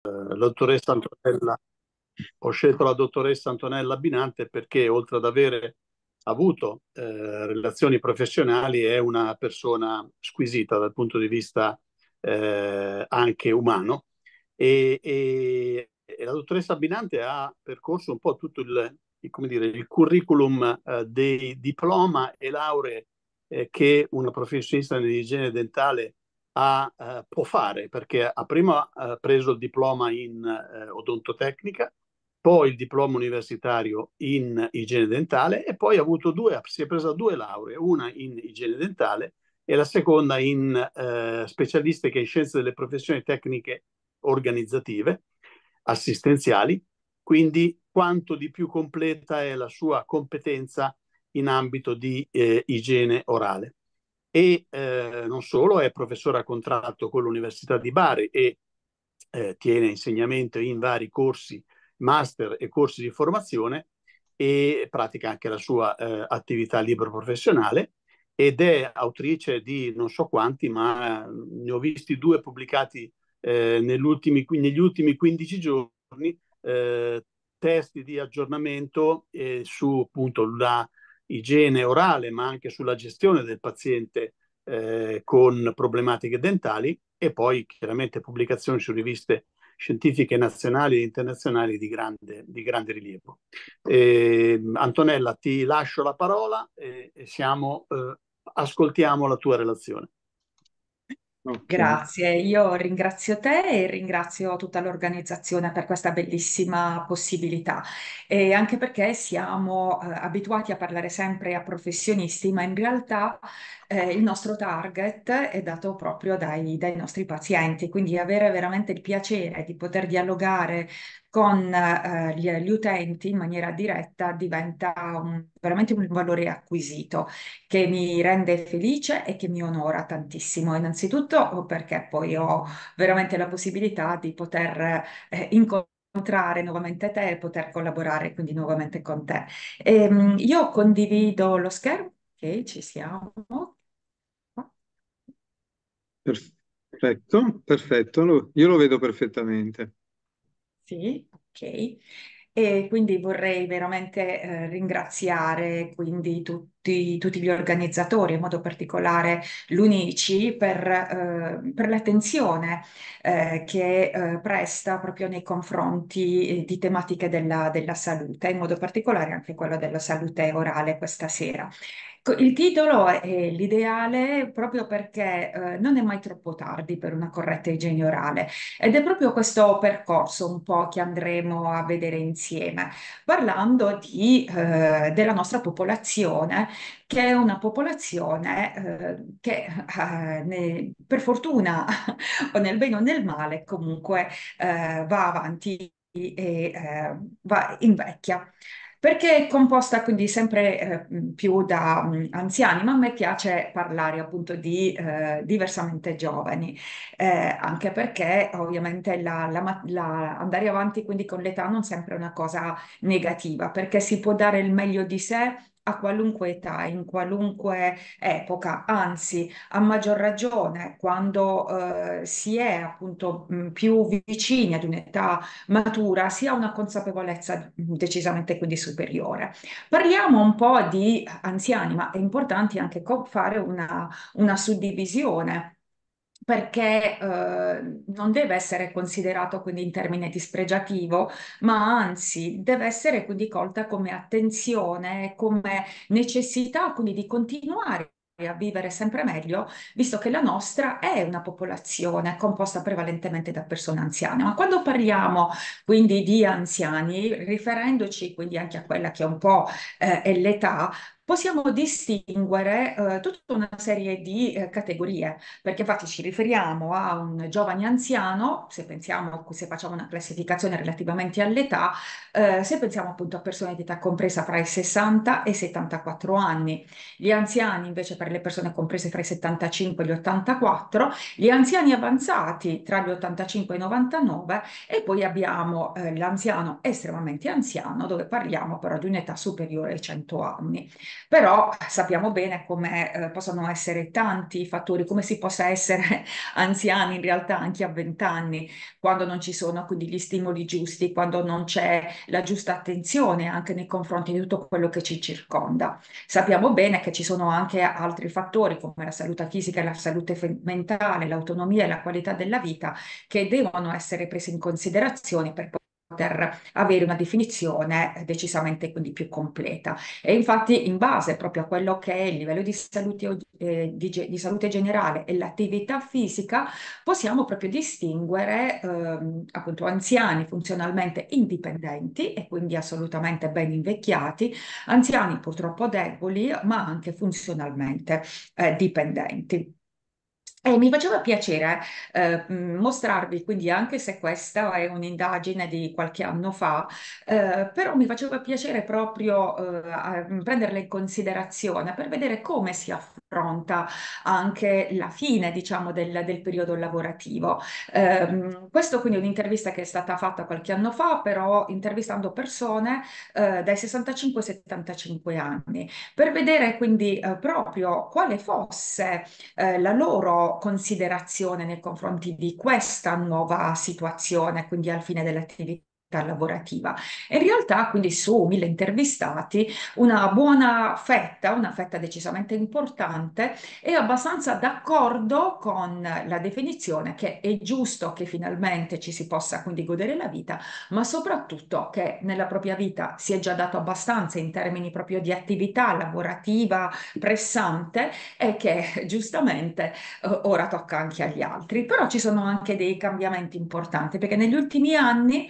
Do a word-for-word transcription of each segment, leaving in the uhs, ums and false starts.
la dottoressa Antonella, ho scelto la dottoressa Antonella Binante perché oltre ad avere avuto eh, relazioni professionali è una persona squisita dal punto di vista eh, anche umano e, e- e la dottoressa Binante ha percorso un po' tutto il, il- come dire, il curriculum eh, dei diploma e lauree eh, che una professionista di igiene dentale ha, eh, può fare, perché ha prima eh, preso il diploma in eh, odontotecnica, poi il diploma universitario in igiene dentale e poi ha avuto due, si è presa due lauree, una in igiene dentale e la seconda in eh, specialistica in scienze delle professioni tecniche organizzative, assistenziali, quindi quanto di più completa è la sua competenza in ambito di eh, igiene orale. E eh, non solo, è professore a contratto con l'Università di Bari e eh, tiene insegnamento in vari corsi, master e corsi di formazione e pratica anche la sua eh, attività libero professionale ed è autrice di non so quanti, ma eh, ne ho visti due pubblicati eh, negli ultimi, negli ultimi quindici giorni, eh, testi di aggiornamento eh, su appunto la igiene orale, ma anche sulla gestione del paziente eh, con problematiche dentali e poi chiaramente pubblicazioni su riviste scientifiche nazionali e internazionali di grande, di grande rilievo. Eh, Antonella, ti lascio la parola e, e siamo, eh, ascoltiamo la tua relazione. Ok. Grazie, io ringrazio te e ringrazio tutta l'organizzazione per questa bellissima possibilità e anche perché siamo eh, abituati a parlare sempre a professionisti, ma in realtà eh, il nostro target è dato proprio dai, dai nostri pazienti, quindi avere veramente il piacere di poter dialogare con eh, gli, gli utenti in maniera diretta diventa un- veramente un valore acquisito che mi rende felice e che mi onora tantissimo. Innanzitutto perché poi ho veramente la possibilità di poter eh, incontrare nuovamente te e poter collaborare quindi nuovamente con te. Ehm, io condivido lo schermo, ok, ci siamo. Perfetto, perfetto, lo- io lo vedo perfettamente. Sì, ok. E quindi vorrei veramente eh, ringraziare quindi tutti, tutti gli organizzatori, in modo particolare l'Unici, per, eh, per l'attenzione eh, che eh, presta proprio nei confronti eh, di tematiche della, della salute, in modo particolare anche quello della salute orale questa sera. Co- Il titolo è l'ideale proprio perché eh, non è mai troppo tardi per una corretta igiene orale. Ed è proprio questo percorso un po' che andremo a vedere insieme, parlando di, eh, della nostra popolazione, che è una popolazione eh, che eh, ne- per fortuna o nel bene o nel male comunque eh, va avanti e eh, va invecchia. Perché è composta quindi sempre eh, più da mh, anziani, ma a me piace parlare appunto di eh, diversamente giovani eh, anche perché ovviamente la- la ma- la- andare avanti quindi con l'età non sempre è una cosa negativa, perché si può dare il meglio di sé a qualunque età, in qualunque epoca, anzi, a maggior ragione quando eh, si è appunto mh, più vicini ad un'età matura, si ha una consapevolezza decisamente quindi superiore. Parliamo un po' di anziani, ma è importante anche co- fare una una suddivisione perché eh, non deve essere considerato quindi in termine dispregiativo, ma anzi deve essere quindi colta come attenzione, come necessità quindi di continuare a vivere sempre meglio, visto che la nostra è una popolazione composta prevalentemente da persone anziane. Ma quando parliamo quindi di anziani, riferendoci quindi anche a quella che è un po' eh, è l'età, possiamo distinguere eh, tutta una serie di eh, categorie perché infatti ci riferiamo a un giovane anziano, se pensiamo, se facciamo una classificazione relativamente all'età, eh, se pensiamo appunto a persone di età compresa fra i sessanta e i settantaquattro anni, gli anziani invece per le persone comprese fra i settantacinque e gli ottantaquattro, gli anziani avanzati tra gli ottantacinque e i novantanove e poi abbiamo eh, l'anziano estremamente anziano dove parliamo però di un'età superiore ai cento anni. Però sappiamo bene come eh, possono essere tanti i fattori, come si possa essere anziani in realtà anche a venti anni, quando non ci sono quindi gli stimoli giusti, quando non c'è la giusta attenzione anche nei confronti di tutto quello che ci circonda. Sappiamo bene che ci sono anche altri fattori come la salute fisica e la salute fe- mentale, l'autonomia e la qualità della vita che devono essere presi in considerazione per poter avere una definizione decisamente quindi più completa. E infatti in base proprio a quello che è il livello di salute, eh, di, ge- di salute generale e l'attività fisica, possiamo proprio distinguere ehm, appunto anziani funzionalmente indipendenti e quindi assolutamente ben invecchiati, anziani purtroppo deboli, ma anche funzionalmente eh, dipendenti. E mi faceva piacere eh, mh, mostrarvi, quindi anche se questa è un'indagine di qualche anno fa, eh, però mi faceva piacere proprio eh, a- prenderla in considerazione per vedere come si affronta anche la fine, diciamo, del, del periodo lavorativo. Ehm, questo quindi è un'intervista che è stata fatta qualche anno fa, però intervistando persone eh, dai sessantacinque ai settantacinque anni, per vedere quindi eh, proprio quale fosse eh, la loro considerazione nei confronti di questa nuova situazione, quindi al fine dell'attività lavorativa. E in realtà, quindi su mille intervistati, una buona fetta, una fetta decisamente importante, è abbastanza d'accordo con la definizione che è giusto che finalmente ci si possa quindi godere la vita, ma soprattutto che nella propria vita si è già dato abbastanza in termini proprio di attività lavorativa pressante e che giustamente eh, ora tocca anche agli altri. Però ci sono anche dei cambiamenti importanti perché negli ultimi anni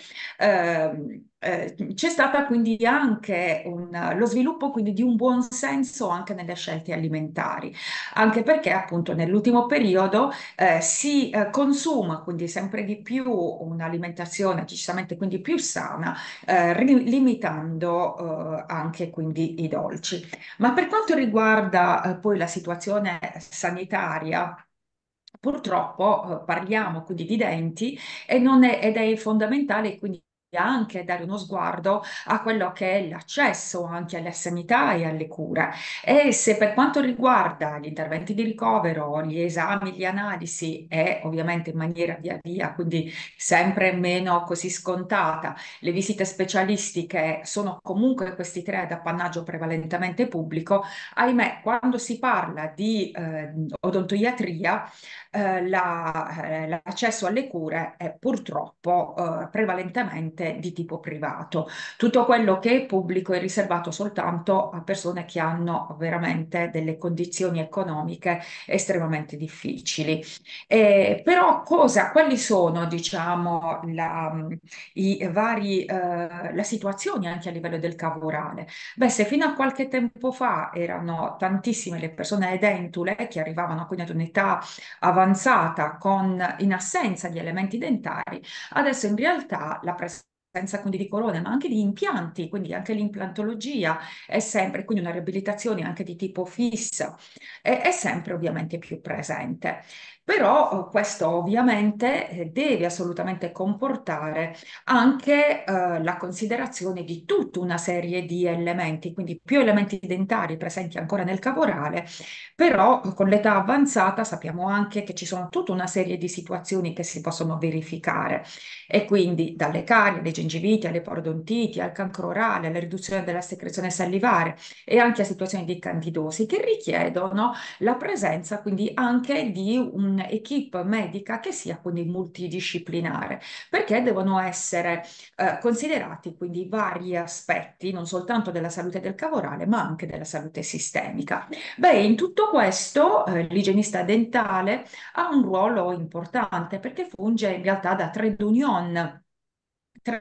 ehm, eh, c'è stata quindi anche un- lo sviluppo quindi di un buon senso anche nelle scelte alimentari, anche perché appunto nell'ultimo periodo eh, si eh, consuma quindi sempre di più un'alimentazione decisamente quindi più sana, eh, ri- limitando eh, anche quindi i dolci. Ma per quanto riguarda eh, poi la situazione sanitaria, purtroppo eh, parliamo quindi di denti e non è- ed è fondamentale quindi anche dare uno sguardo a quello che è l'accesso anche alla sanità e alle cure. E se per quanto riguarda gli interventi di ricovero, gli esami, le analisi e ovviamente in maniera via via, quindi sempre meno così scontata, le visite specialistiche sono comunque questi tre ad appannaggio prevalentemente pubblico, ahimè, quando si parla di eh, odontoiatria, eh, la- eh, l'accesso alle cure è purtroppo eh, prevalentemente di tipo privato. Tutto quello che è pubblico è riservato soltanto a persone che hanno veramente delle condizioni economiche estremamente difficili. Eh, però cosa, quali sono, diciamo, la, i vari, eh, la situazione anche a livello del cavorale? Beh, se fino a qualche tempo fa erano tantissime le persone edentule che arrivavano quindi ad un'età avanzata con, in assenza di elementi dentari, adesso in realtà la presenza quindi di corone, ma anche di impianti, quindi anche l'implantologia è sempre, quindi una riabilitazione anche di tipo fissa, è, è sempre ovviamente più presente. Però eh, questo ovviamente eh, deve assolutamente comportare anche eh, la considerazione di tutta una serie di elementi, quindi più elementi dentari presenti ancora nel cavorale, però con l'età avanzata sappiamo anche che ci sono tutta una serie di situazioni che si possono verificare e quindi dalle carie, alle gengiviti, alle parodontiti, al cancro orale, alla riduzione della secrezione salivare e anche a situazioni di candidosi che richiedono la presenza quindi anche di un'equipe medica che sia quindi multidisciplinare, perché devono essere eh, considerati quindi vari aspetti, non soltanto della salute del cavorale, ma anche della salute sistemica. Beh, in tutto questo eh, l'igienista dentale ha un ruolo importante perché funge in realtà da trade union tra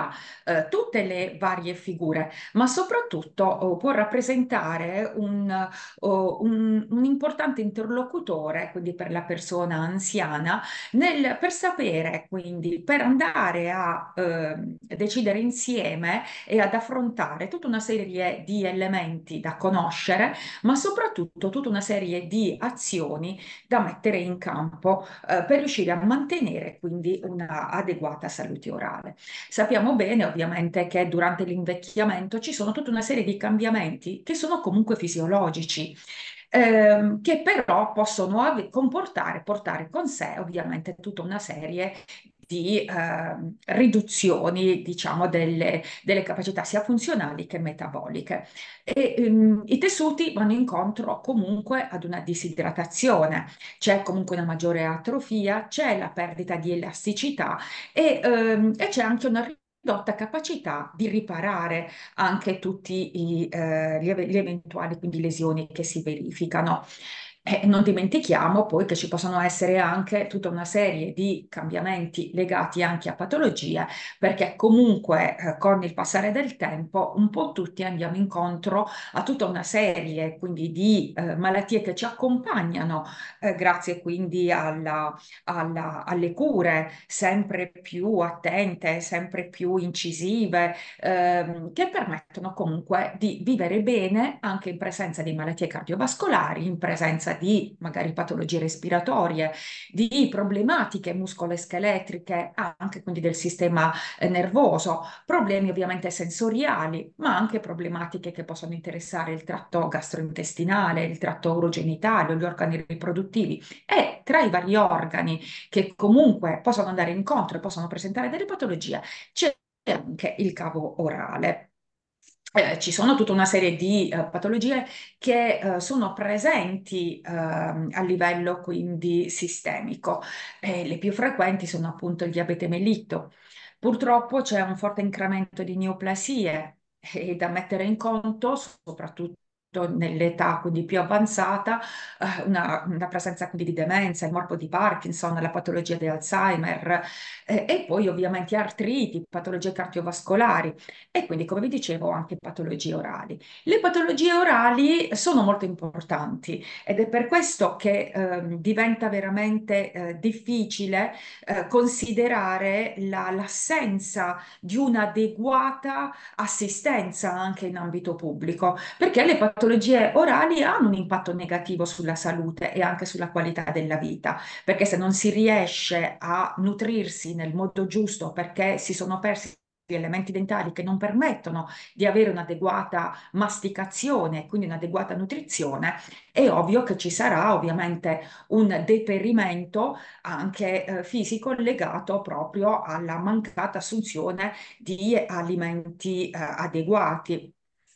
eh, tutte le varie figure, ma soprattutto oh, può rappresentare un, oh, un- un importante interlocutore, quindi per la persona anziana, nel- per sapere, quindi per andare a eh, decidere insieme e ad affrontare tutta una serie di elementi da conoscere, ma soprattutto tutta una serie di azioni da mettere in campo eh, per riuscire a mantenere quindi una adeguata salute orale. Sappiamo sappiamo bene ovviamente che durante l'invecchiamento ci sono tutta una serie di cambiamenti che sono comunque fisiologici, ehm, che però possono ave- comportare, portare con sé ovviamente tutta una serie di ehm, riduzioni, diciamo, delle, delle capacità sia funzionali che metaboliche. E, ehm, i tessuti vanno incontro comunque ad una disidratazione, c'è comunque una maggiore atrofia, c'è la perdita di elasticità e, ehm, e c'è anche una ridotta capacità di riparare anche tutti i, eh, gli, eve- gli eventuali quindi lesioni che si verificano. E non dimentichiamo poi che ci possono essere anche tutta una serie di cambiamenti legati anche a patologie, perché comunque eh, con il passare del tempo un po' tutti andiamo incontro a tutta una serie quindi di eh, malattie che ci accompagnano, eh, grazie quindi alla alla- alle cure sempre più attente, sempre più incisive, ehm, che permettono comunque di vivere bene anche in presenza di malattie cardiovascolari, in presenza di magari patologie respiratorie, di problematiche muscoloscheletriche, anche quindi del sistema eh, nervoso, problemi ovviamente sensoriali, ma anche problematiche che possono interessare il tratto gastrointestinale, il tratto urogenitale, gli organi riproduttivi e tra i vari organi che comunque possono andare incontro e possono presentare delle patologie, c'è anche il cavo orale. Eh, ci sono tutta una serie di eh, patologie che eh, sono presenti ehm, a livello quindi sistemico. Eh, le più frequenti sono appunto il diabete mellito. Purtroppo c'è un forte incremento di neoplasie e da mettere in conto, soprattutto nell'età quindi più avanzata, eh, una, una presenza quindi di demenza, il morbo di Parkinson, la patologia di Alzheimer, eh, e poi ovviamente artriti, patologie cardiovascolari e quindi, come vi dicevo, anche patologie orali. Le patologie orali sono molto importanti ed è per questo che ehm, diventa veramente eh, difficile eh, considerare la- l'assenza di un'adeguata assistenza anche in ambito pubblico, perché le patologie orali hanno un impatto negativo sulla salute e anche sulla qualità della vita, perché se non si riesce a nutrirsi nel modo giusto perché si sono persi gli elementi dentali che non permettono di avere un'adeguata masticazione, quindi un'adeguata nutrizione, è ovvio che ci sarà ovviamente un deperimento anche eh, fisico legato proprio alla mancata assunzione di alimenti eh, adeguati.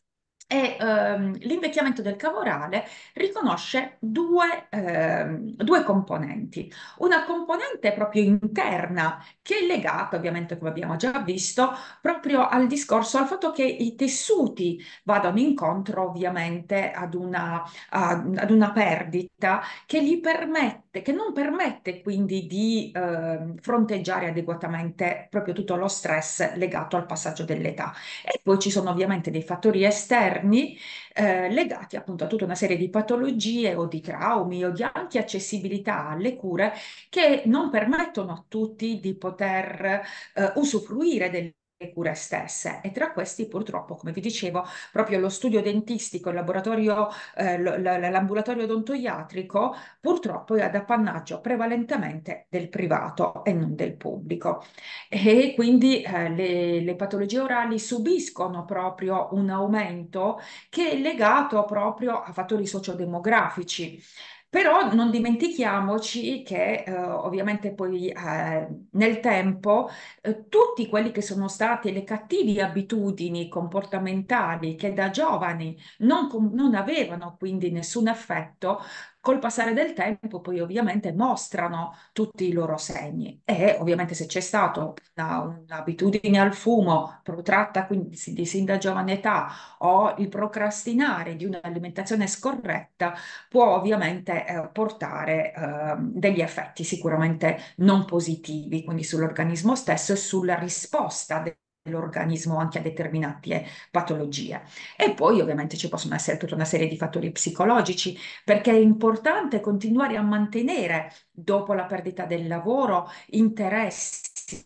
E ehm, l'invecchiamento del cavo orale riconosce due, ehm, due componenti. Una componente proprio interna, che è legata, ovviamente, come abbiamo già visto, proprio al discorso, al fatto che i tessuti vadano incontro, ovviamente, ad una, a- ad una perdita che gli permette, che non permette quindi di ehm, fronteggiare adeguatamente proprio tutto lo stress legato al passaggio dell'età. E poi ci sono ovviamente dei fattori esterni eh, legati appunto a tutta una serie di patologie o di traumi o di anche accessibilità alle cure che non permettono a tutti di poter eh, usufruire delle cure stesse e tra questi purtroppo, come vi dicevo, proprio lo studio dentistico, il laboratorio, eh, l- l- l'ambulatorio odontoiatrico purtroppo è ad appannaggio prevalentemente del privato e non del pubblico e quindi eh, le, le patologie orali subiscono proprio un aumento che è legato proprio a fattori sociodemografici. Però non dimentichiamoci che eh, ovviamente poi eh, nel tempo eh, tutti quelli che sono state le cattive abitudini comportamentali che da giovani non, com- non avevano quindi nessun effetto, col passare del tempo poi ovviamente mostrano tutti i loro segni e ovviamente se c'è stata un'abitudine al fumo protratta quindi si- di sin da giovane età o il procrastinare di un'alimentazione scorretta può ovviamente eh, portare eh, degli effetti sicuramente non positivi, quindi sull'organismo stesso e sulla risposta dell'organismo anche a determinate patologie. E poi ovviamente ci possono essere tutta una serie di fattori psicologici perché è importante continuare a mantenere dopo la perdita del lavoro interessi,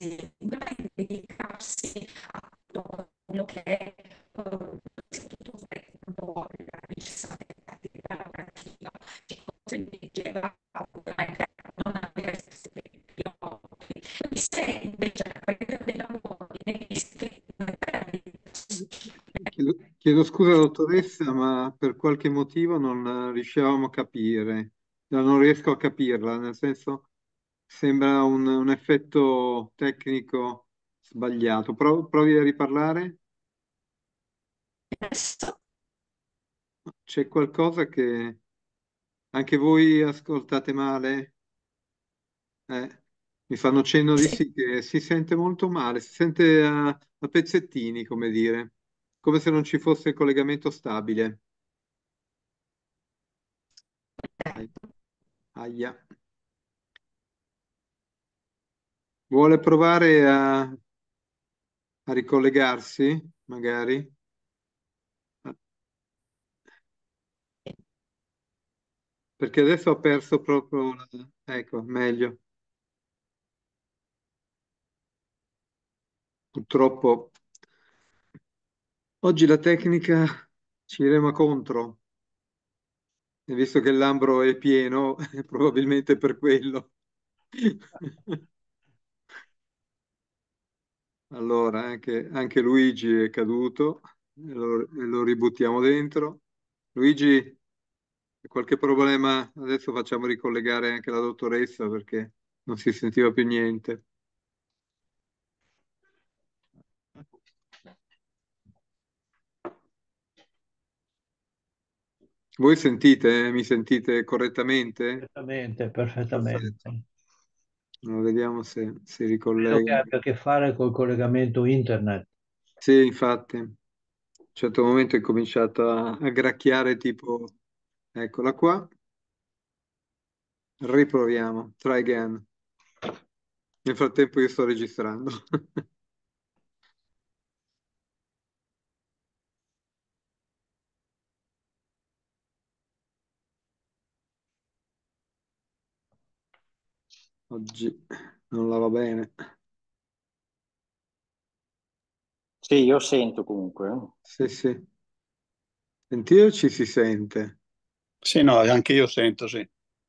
dedicarsi a tutto quello che è eh, istituto la attività lavorativa, ci costringeva ovviamente a non avere stipendi. Se invece la qualità del lavoro viene vista Chiedo scusa, dottoressa, ma per qualche motivo non riuscivamo a capire. No, non riesco a capirla, nel senso sembra un, un effetto tecnico sbagliato. Pro- provi a riparlare? Adesso? C'è qualcosa che anche voi ascoltate male? Eh, mi fanno cenno di Sì. sì, che si sente molto male, si sente a, a pezzettini, come dire, come se non ci fosse il collegamento stabile. Ai- Aia. Vuole provare a, a ricollegarsi, magari? Perché adesso ho perso proprio la... Ecco, meglio. Purtroppo oggi la tecnica ci rema contro, e visto che il Lambro è pieno, probabilmente per quello. Allora, anche, anche Luigi è caduto, e lo, e lo ributtiamo dentro. Luigi, qualche problema? Adesso facciamo ricollegare anche la dottoressa perché non si sentiva più niente. Voi sentite? Mi sentite correttamente? Perfettamente, Perfetto. perfettamente. Allora, vediamo se si Vedo che ricollega. abbia a che fare col collegamento internet. Sì, infatti, a un certo momento è cominciato a, a gracchiare tipo, eccola qua, riproviamo, try again. Nel frattempo io sto registrando. Oggi non la va bene. Sì, io sento comunque. Sì, sì. Sentire ci si sente. Sì, no, anche io sento, sì.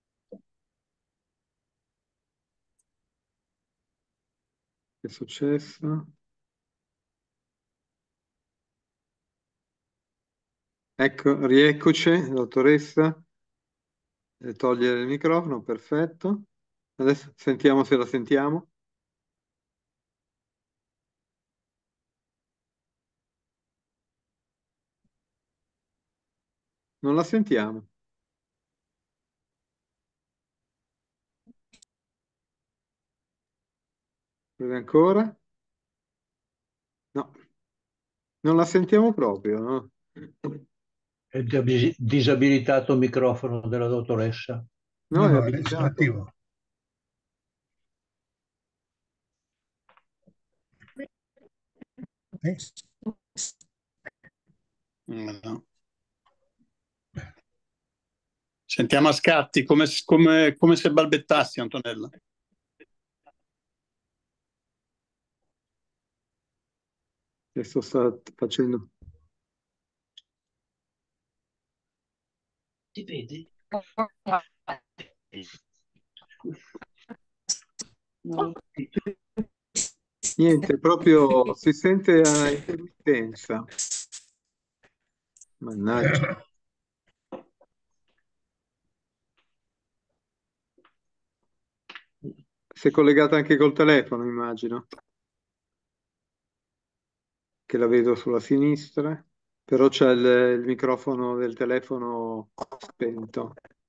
Che è successo? Ecco, rieccoci, dottoressa. E togliere il microfono, perfetto. Adesso sentiamo se la sentiamo. Non la sentiamo. Vede ancora? No, non la sentiamo proprio, no? È dis- disabilitato il microfono della dottoressa. No, No, è no, adesso è abilitato. attivo. Eh, Mm, no. Sentiamo a scatti, come, come- come se balbettassi, Antonella. Adesso sta facendo... Ti vedi? Niente, proprio si sente a intermittenza. Mannaggia. Si è collegata anche col telefono, immagino. Che la vedo sulla sinistra, però c'è il, il microfono del telefono spento.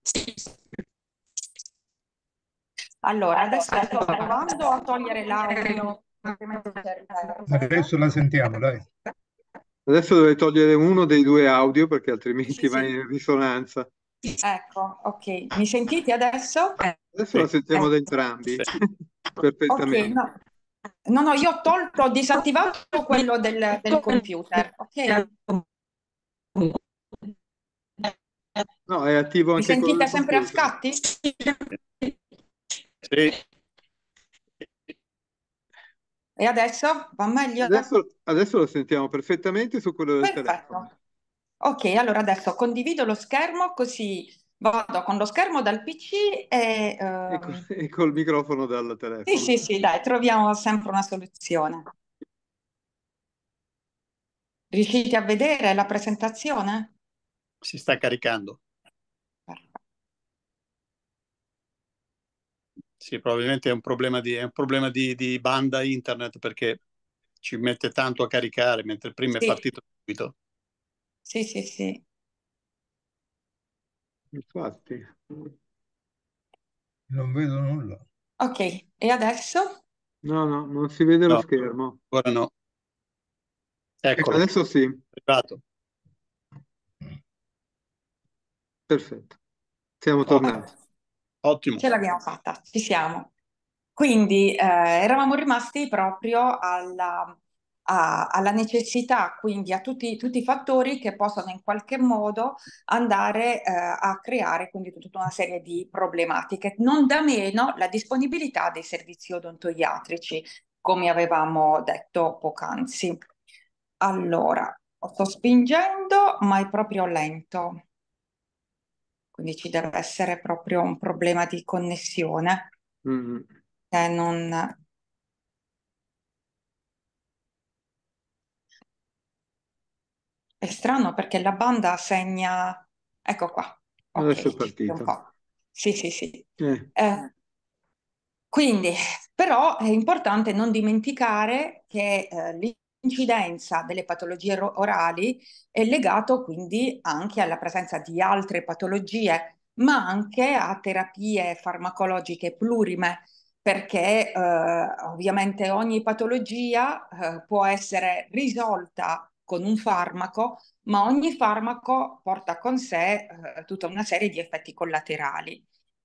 Allora, adesso sto provando a togliere l'audio. Adesso la sentiamo, dai. Adesso dovrei togliere uno dei due audio perché altrimenti Sì, va sì. in risonanza. Ecco, ok. Mi sentite adesso? Adesso la sentiamo da entrambi, Ok, perfettamente. no. No, no, io ho tolto, ho disattivato quello del, del computer, ok? No, è attivo Mi anche quello sentite del sempre a computer. scatti? Sì. E adesso va meglio? Adesso, adesso lo sentiamo perfettamente su quello del telefono. Perfetto. Ok, allora adesso condivido lo schermo così vado con lo schermo dal P C e... E, col, ehm, e col microfono dal Sì, telefono. sì, sì, dai, troviamo sempre una soluzione. Riuscite a vedere la presentazione? Si sta caricando. Perfetto. Sì, probabilmente è un problema di, è un problema di, di banda internet, perché ci mette tanto a caricare, mentre prima è Sì, partito subito. sì, sì, sì. Infatti, Non vedo nulla. Ok, e adesso? no, no, non si vede lo No, schermo. ancora no. Ecco, Eccolo, adesso sì, è arrivato. perfetto. Siamo tornati. Ottimo. Ce l'abbiamo fatta, ci siamo. Quindi eh, eravamo rimasti proprio alla, a- alla necessità, quindi a tutti, tutti i fattori che possono in qualche modo andare eh, a creare quindi tutta una serie di problematiche. Non da meno la disponibilità dei servizi odontoiatrici, come avevamo detto poc'anzi. Allora, sto spingendo, ma è proprio lento. Quindi ci deve essere proprio un problema di connessione Mm. che non... È strano perché la banda segna... Ecco qua. Adesso è Ok, un partito. po'. Sì, sì, sì. Eh, Eh, quindi, però è importante non dimenticare che eh, l'incidenza delle patologie ro- orali è legato quindi anche alla presenza di altre patologie, ma anche a terapie farmacologiche plurime, perché eh, ovviamente ogni patologia eh, può essere risolta con un farmaco, ma ogni farmaco porta con sé eh, tutta una serie di effetti collaterali.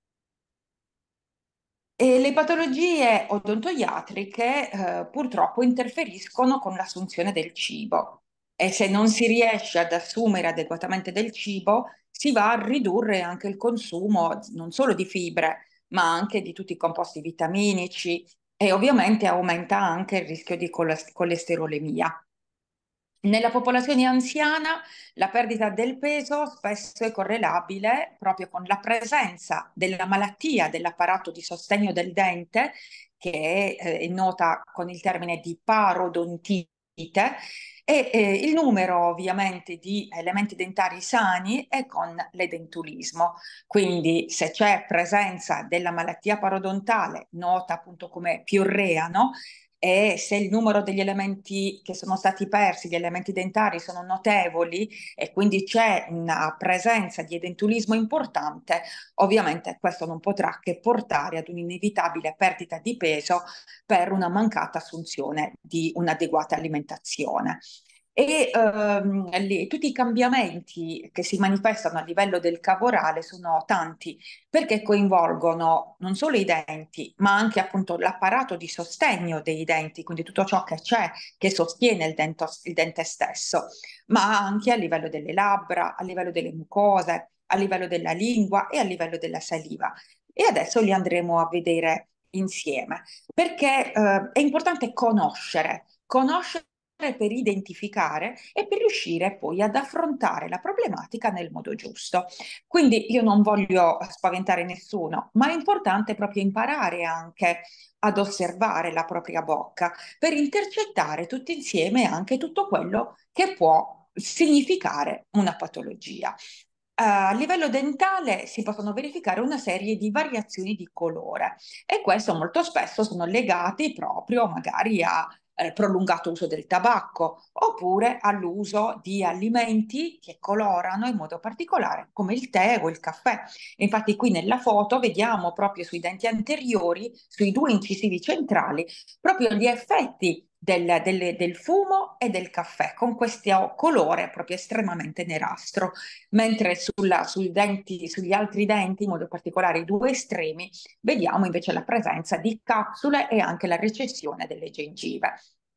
E le patologie odontoiatriche eh, purtroppo interferiscono con l'assunzione del cibo e se non si riesce ad assumere adeguatamente del cibo, si va a ridurre anche il consumo non solo di fibre, ma anche di tutti i composti vitaminici e ovviamente aumenta anche il rischio di coles- colesterolemia. Nella popolazione anziana la perdita del peso spesso è correlabile proprio con la presenza della malattia dell'apparato di sostegno del dente, che è, eh, è nota con il termine di parodontite, e eh, il numero ovviamente di elementi dentari sani è con l'edentulismo. Quindi se c'è presenza della malattia parodontale, nota appunto come piorrea, no? E se il numero degli elementi che sono stati persi, gli elementi dentari, sono notevoli e quindi c'è una presenza di edentulismo importante, ovviamente questo non potrà che portare ad un'inevitabile perdita di peso per una mancata assunzione di un'adeguata alimentazione. E ehm, li- tutti i cambiamenti che si manifestano a livello del cavo orale sono tanti perché coinvolgono non solo i denti, ma anche appunto l'apparato di sostegno dei denti, quindi tutto ciò che c'è che sostiene il, dento, il dente stesso, ma anche a livello delle labbra, a livello delle mucose, a livello della lingua e a livello della saliva. E adesso li andremo a vedere insieme, perché eh, è importante conoscere, conoscere per identificare e per riuscire poi ad affrontare la problematica nel modo giusto. Quindi io non voglio spaventare nessuno, ma è importante proprio imparare anche ad osservare la propria bocca per intercettare tutti insieme anche tutto quello che può significare una patologia. Uh, a livello dentale si possono verificare una serie di variazioni di colore e questo molto spesso sono legati proprio magari a eh, prolungato uso del tabacco oppure all'uso di alimenti che colorano in modo particolare come il tè o il caffè. Infatti qui nella foto vediamo proprio sui denti anteriori, sui due incisivi centrali, proprio gli effetti del, del, del fumo e del caffè con questo colore proprio estremamente nerastro, mentre sulla, sui denti, sugli altri denti, in modo particolare i due estremi, vediamo invece la presenza di capsule e anche la recessione delle gengive.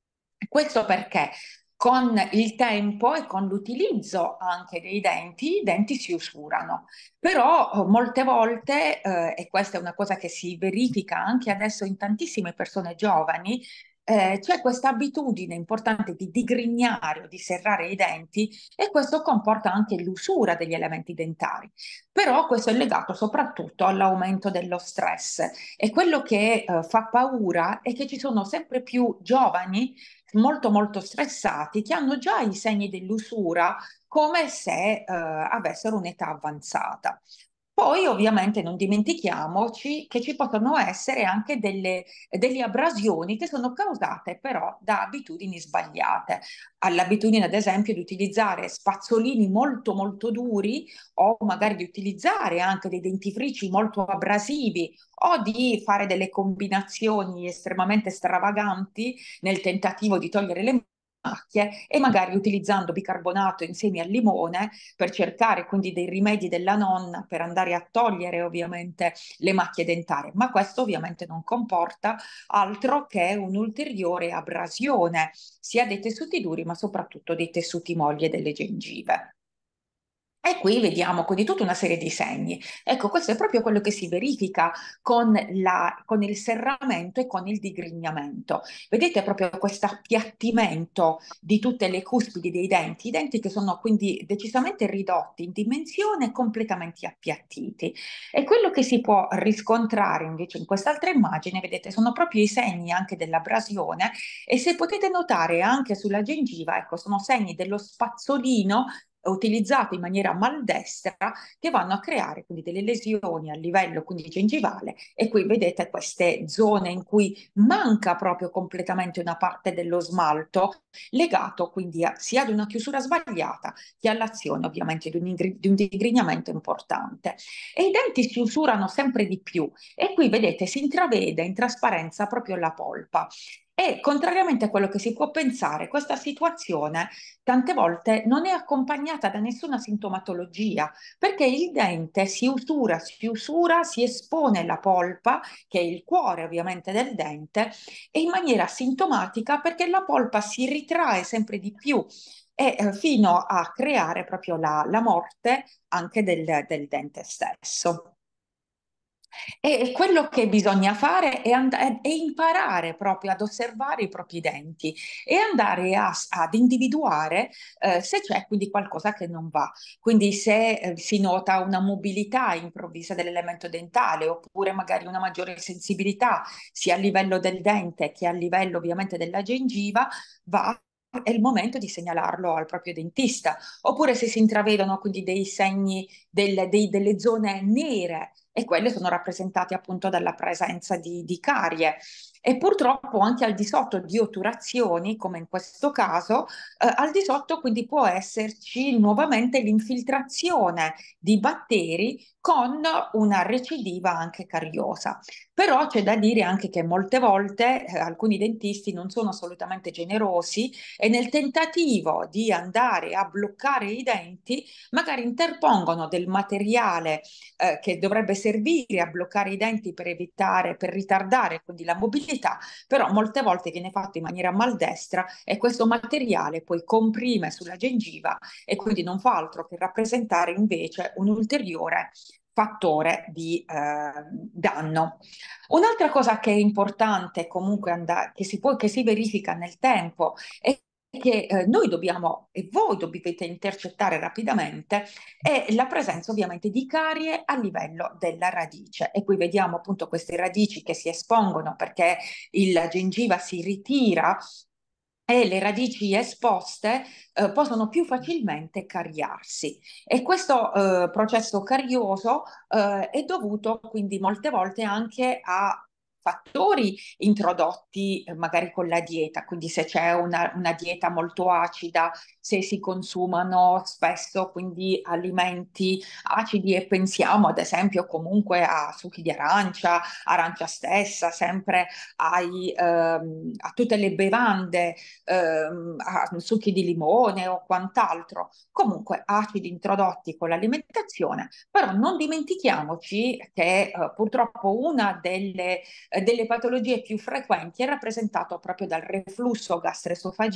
Questo perché con il tempo e con l'utilizzo anche dei denti, i denti si usurano. Però eh, molte volte, eh, e questa è una cosa che si verifica anche adesso in tantissime persone giovani, eh, c'è questa abitudine importante di digrignare o di serrare i denti e questo comporta anche l'usura degli elementi dentari. Però questo è legato soprattutto all'aumento dello stress e quello che eh, fa paura è che ci sono sempre più giovani molto molto stressati, che hanno già i segni dell'usura come se eh, avessero un'età avanzata. Poi ovviamente non dimentichiamoci che ci possono essere anche delle, delle abrasioni che sono causate però da abitudini sbagliate. All'abitudine ad esempio di utilizzare spazzolini molto molto duri o magari di utilizzare anche dei dentifrici molto abrasivi o di fare delle combinazioni estremamente stravaganti nel tentativo di togliere le macchie e magari utilizzando bicarbonato insieme al limone per cercare quindi dei rimedi della nonna per andare a togliere ovviamente le macchie dentarie, ma questo ovviamente non comporta altro che un'ulteriore abrasione sia dei tessuti duri ma soprattutto dei tessuti molli e delle gengive. E qui vediamo quindi tutta una serie di segni. Ecco, questo è proprio quello che si verifica con, la, con il serramento e con il digrignamento. Vedete proprio questo appiattimento di tutte le cuspidi dei denti, i denti che sono quindi decisamente ridotti in dimensione e completamente appiattiti. E quello che si può riscontrare invece in quest'altra immagine, vedete, sono proprio i segni anche dell'abrasione e se potete notare anche sulla gengiva, ecco, sono segni dello spazzolino utilizzato in maniera maldestra che vanno a creare quindi delle lesioni a livello quindi gengivale e qui vedete queste zone in cui manca proprio completamente una parte dello smalto legato quindi a, sia ad una chiusura sbagliata che all'azione ovviamente di un, di un digrignamento importante e i denti si usurano sempre di più e qui vedete si intravede in trasparenza proprio la polpa. E contrariamente a quello che si può pensare, questa situazione tante volte non è accompagnata da nessuna sintomatologia, perché il dente si usura, si usura, si espone la polpa, che è il cuore ovviamente del dente, e in maniera sintomatica perché la polpa si ritrae sempre di più e eh, fino a creare proprio la, la morte anche del, del dente stesso. E quello che bisogna fare è, and- è imparare proprio ad osservare i propri denti e andare a- ad individuare eh, se c'è quindi qualcosa che non va. Quindi se eh, si nota una mobilità improvvisa dell'elemento dentale oppure magari una maggiore sensibilità sia a livello del dente che a livello ovviamente della gengiva, va è il momento di segnalarlo al proprio dentista, oppure se si intravedono quindi dei segni, del- dei- delle zone nere e quelle sono rappresentate appunto dalla presenza di, di carie. E purtroppo anche al di sotto di otturazioni, come in questo caso, eh, al di sotto quindi può esserci nuovamente l'infiltrazione di batteri con una recidiva anche cariosa. Però c'è da dire anche che molte volte eh, alcuni dentisti non sono assolutamente generosi e nel tentativo di andare a bloccare i denti magari interpongono del materiale eh, che dovrebbe servire a bloccare i denti per evitare, per ritardare quindi la mobilità, però molte volte viene fatto in maniera maldestra e questo materiale poi comprime sulla gengiva e quindi non fa altro che rappresentare invece un ulteriore fattore di eh, danno. Un'altra cosa che è importante comunque andare, che si può, che si verifica nel tempo è che eh, noi dobbiamo e voi dovete intercettare rapidamente è la presenza ovviamente di carie a livello della radice e qui vediamo appunto queste radici che si espongono perché il- la gengiva si ritira e le radici esposte eh, possono più facilmente cariarsi e questo eh, processo carioso eh, è dovuto quindi molte volte anche a fattori introdotti eh, magari con la dieta, quindi se c'è una, una dieta molto acida, se si consumano spesso quindi alimenti acidi e pensiamo ad esempio comunque a succhi di arancia, arancia stessa, sempre ai, ehm, a tutte le bevande ehm, a succhi di limone o quant'altro, comunque acidi introdotti con l'alimentazione, però non dimentichiamoci che eh, purtroppo una delle, eh, delle patologie più frequenti è rappresentato proprio dal reflusso gastroesofageo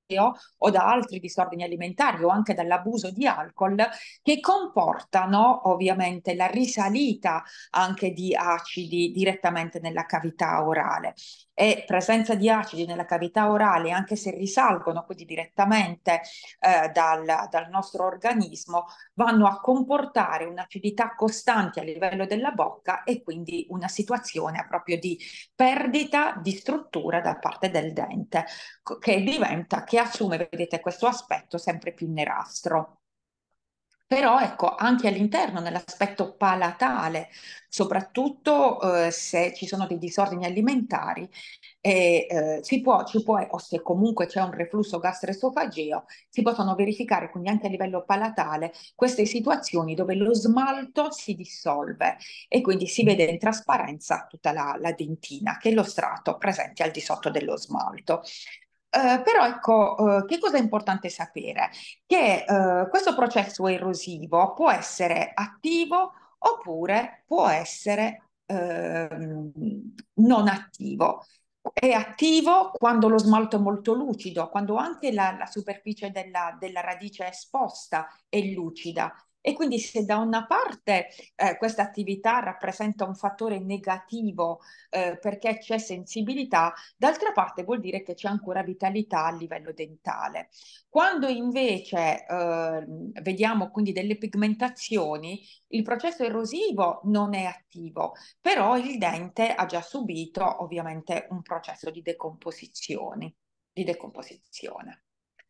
o da altri disordini alimentari o anche dall'abuso di alcol, che comportano ovviamente la risalita anche di acidi direttamente nella cavità orale. E presenza di acidi nella cavità orale, anche se risalgono quindi direttamente eh, dal, dal nostro organismo, vanno a comportare un'acidità costante a livello della bocca e quindi una situazione proprio di perdita di struttura da parte del dente, che diventa, che assume, vedete, questo aspetto sempre più nerastro. Però ecco, anche all'interno, nell'aspetto palatale, soprattutto eh, se ci sono dei disordini alimentari, e, eh, si può, ci può, o se comunque c'è un reflusso gastroesofageo, si possono verificare quindi anche a livello palatale queste situazioni dove lo smalto si dissolve e quindi si vede in trasparenza tutta la, la dentina, che è lo strato presente al di sotto dello smalto. Uh, però ecco, uh, che cosa è importante sapere? Che uh, questo processo erosivo può essere attivo oppure può essere uh, non attivo. È attivo quando lo smalto è molto lucido, quando anche la, la superficie della, della radice è esposta è lucida. E quindi se da una parte eh, questa attività rappresenta un fattore negativo eh, perché c'è sensibilità, d'altra parte vuol dire che c'è ancora vitalità a livello dentale. Quando invece eh, vediamo quindi delle pigmentazioni, il processo erosivo non è attivo, però il dente ha già subito ovviamente un processo di decomposizione. Di decomposizione.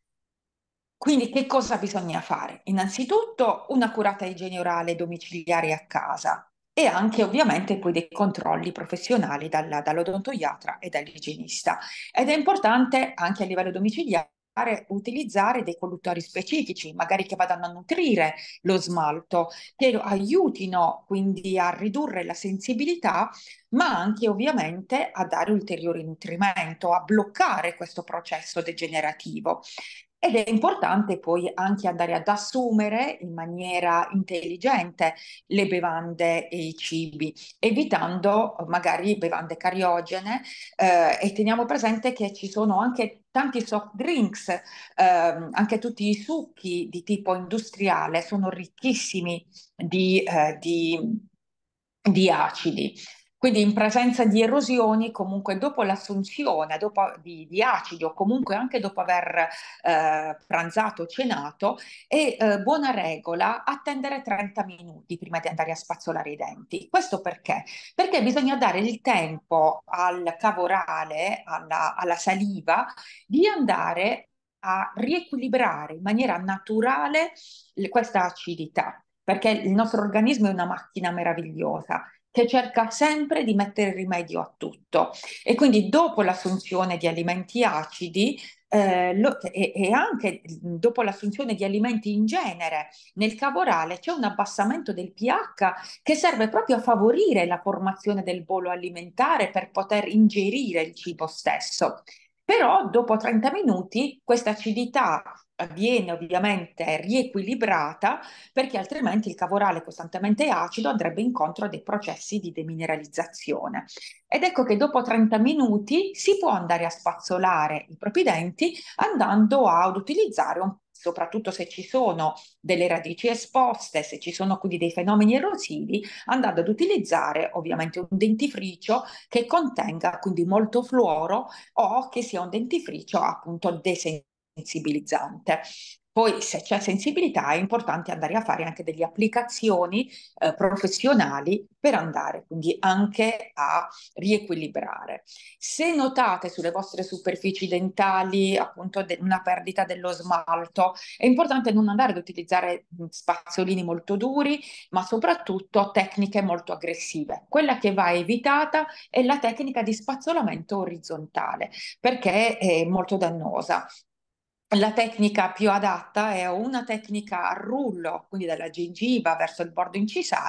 Quindi che cosa bisogna fare? Innanzitutto un'accurata igiene orale domiciliare a casa e anche ovviamente poi dei controlli professionali dalla, dall'odontoiatra e dall'igienista. Ed è importante anche a livello domiciliare utilizzare dei colluttori specifici, magari che vadano a nutrire lo smalto, che aiutino quindi a ridurre la sensibilità, ma anche ovviamente a dare ulteriore nutrimento, a bloccare questo processo degenerativo. Ed è importante poi anche andare ad assumere in maniera intelligente le bevande e i cibi, evitando magari bevande cariogene eh, e teniamo presente che ci sono anche tanti soft drinks, eh, anche tutti i succhi di tipo industriale sono ricchissimi di, eh, di, di acidi. Quindi in presenza di erosioni, comunque dopo l'assunzione dopo di, di acidi o comunque anche dopo aver eh, pranzato o cenato, è eh, buona regola attendere trenta minuti prima di andare a spazzolare i denti. Questo perché? Perché bisogna dare il tempo al cavo orale, alla, alla saliva, di andare a riequilibrare in maniera naturale questa acidità, perché il nostro organismo è una macchina meravigliosa che cerca sempre di mettere rimedio a tutto e quindi dopo l'assunzione di alimenti acidi eh, lo, e, e anche dopo l'assunzione di alimenti in genere nel cavo orale c'è un abbassamento del pH che serve proprio a favorire la formazione del bolo alimentare per poter ingerire il cibo stesso. Però dopo trenta minuti questa acidità viene ovviamente riequilibrata perché altrimenti il cavo orale costantemente acido andrebbe incontro a dei processi di demineralizzazione. Ed ecco che dopo trenta minuti si può andare a spazzolare i propri denti andando ad utilizzare un soprattutto se ci sono delle radici esposte, se ci sono quindi dei fenomeni erosivi, andando ad utilizzare ovviamente un dentifricio che contenga quindi molto fluoro o che sia un dentifricio appunto desensibilizzante. Poi se c'è sensibilità è importante andare a fare anche delle applicazioni eh, professionali per andare quindi anche a riequilibrare. Se notate sulle vostre superfici dentali appunto una perdita dello smalto, è importante non andare ad utilizzare spazzolini molto duri, ma soprattutto tecniche molto aggressive. Quella che va evitata è la tecnica di spazzolamento orizzontale, perché è molto dannosa. La tecnica più adatta è una tecnica a rullo, quindi dalla gengiva verso il bordo incisale,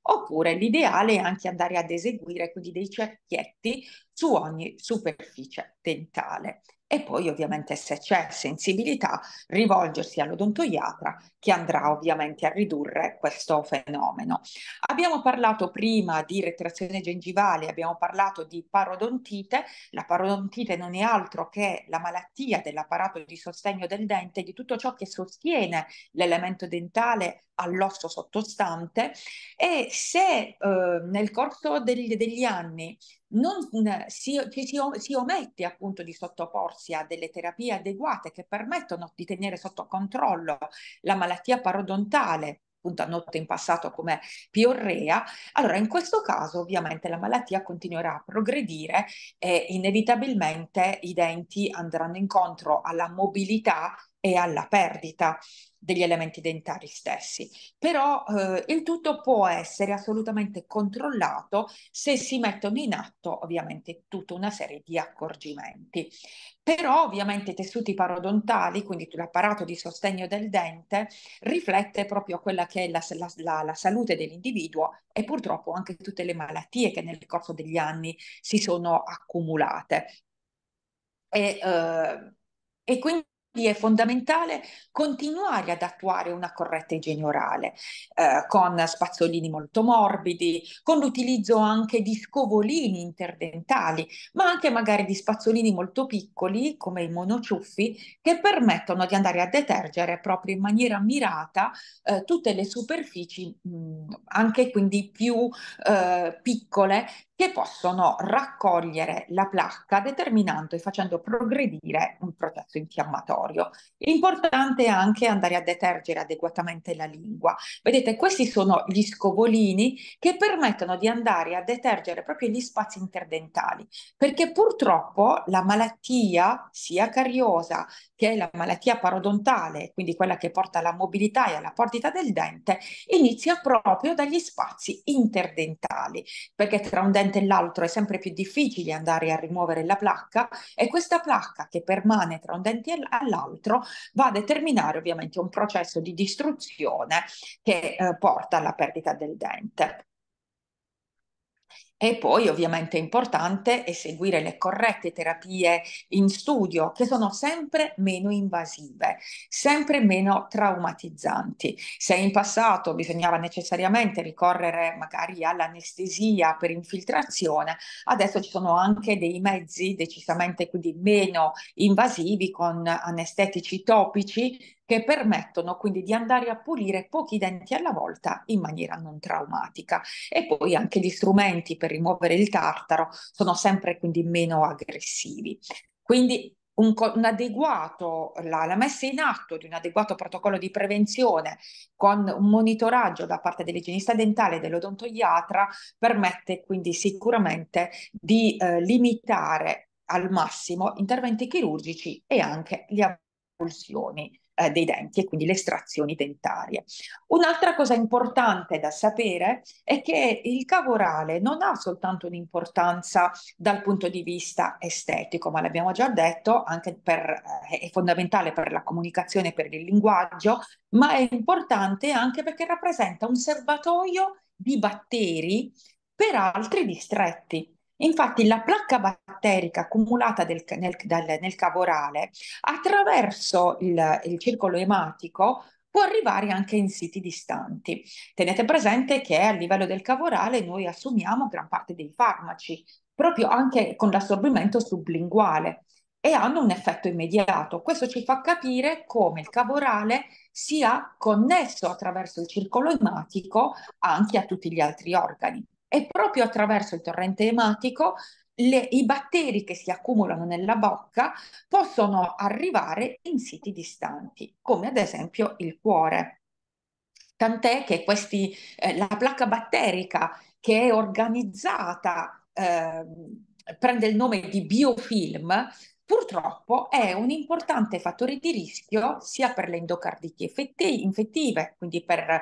oppure l'ideale è anche andare ad eseguire quindi dei cerchietti su ogni superficie dentale. E poi ovviamente se c'è sensibilità rivolgersi all'odontoiatra che andrà ovviamente a ridurre questo fenomeno. Abbiamo parlato prima di retrazione gengivale, abbiamo parlato di parodontite. La parodontite non è altro che la malattia dell'apparato di sostegno del dente, di tutto ciò che sostiene l'elemento dentale all'osso sottostante, e se eh, nel corso degli, degli anni non si, si, si omette appunto di sottoporsi a delle terapie adeguate che permettono di tenere sotto controllo la malattia parodontale, appunto nota in passato come piorrea, allora in questo caso ovviamente la malattia continuerà a progredire e inevitabilmente i denti andranno incontro alla mobilità e alla perdita degli elementi dentari stessi. Però eh, il tutto può essere assolutamente controllato se si mettono in atto ovviamente tutta una serie di accorgimenti. Però ovviamente i tessuti parodontali, quindi l'apparato di sostegno del dente, riflette proprio quella che è la, la, la, la salute dell'individuo e purtroppo anche tutte le malattie che nel corso degli anni si sono accumulate. E, eh, e quindi è fondamentale continuare ad attuare una corretta igiene orale, eh, con spazzolini molto morbidi, con l'utilizzo anche di scovolini interdentali, ma anche magari di spazzolini molto piccoli, come i monociuffi, che permettono di andare a detergere proprio in maniera mirata eh, tutte le superfici, mh, anche quindi più eh, piccole, che possono raccogliere la placca determinando e facendo progredire un processo infiammatorio. Importante è anche andare a detergere adeguatamente la lingua. Vedete, questi sono gli scovolini che permettono di andare a detergere proprio gli spazi interdentali, perché purtroppo la malattia, sia cariosa che la malattia parodontale, quindi quella che porta alla mobilità e alla perdita del dente, inizia proprio dagli spazi interdentali, perché tra un dente e l'altro è sempre più difficile andare a rimuovere la placca, e questa placca che permane tra un dente e l'altro va a determinare ovviamente un processo di distruzione che eh, porta alla perdita del dente. E poi ovviamente è importante eseguire le corrette terapie in studio, che sono sempre meno invasive, sempre meno traumatizzanti. Se in passato bisognava necessariamente ricorrere magari all'anestesia per infiltrazione, adesso ci sono anche dei mezzi decisamente quindi meno invasivi, con anestetici topici, che permettono quindi di andare a pulire pochi denti alla volta in maniera non traumatica. E poi anche gli strumenti per rimuovere il tartaro sono sempre quindi meno aggressivi. Quindi un, un adeguato, la, la messa in atto di un adeguato protocollo di prevenzione con un monitoraggio da parte dell'igienista dentale e dell'odontoiatra permette quindi sicuramente di eh, limitare al massimo interventi chirurgici e anche le avulsioni eh, dei denti e quindi le estrazioni dentarie. Un'altra cosa importante da sapere è che il cavo orale non ha soltanto un'importanza dal punto di vista estetico, ma l'abbiamo già detto, anche per, eh, è fondamentale per la comunicazione, per il linguaggio, ma è importante anche perché rappresenta un serbatoio di batteri per altri distretti. Infatti la placca batterica accumulata del, nel, dal, nel cavo orale attraverso il, il circolo ematico può arrivare anche in siti distanti. Tenete presente che a livello del cavo orale noi assumiamo gran parte dei farmaci, proprio anche con l'assorbimento sublinguale, e hanno un effetto immediato. Questo ci fa capire come il cavo orale sia connesso attraverso il circolo ematico anche a tutti gli altri organi. E proprio attraverso il torrente ematico le, i batteri che si accumulano nella bocca possono arrivare in siti distanti, come ad esempio il cuore. Tant'è che questi, eh, la placca batterica, che è organizzata, eh, prende il nome di biofilm, purtroppo è un importante fattore di rischio sia per le endocarditi effetti- infettive, quindi per eh,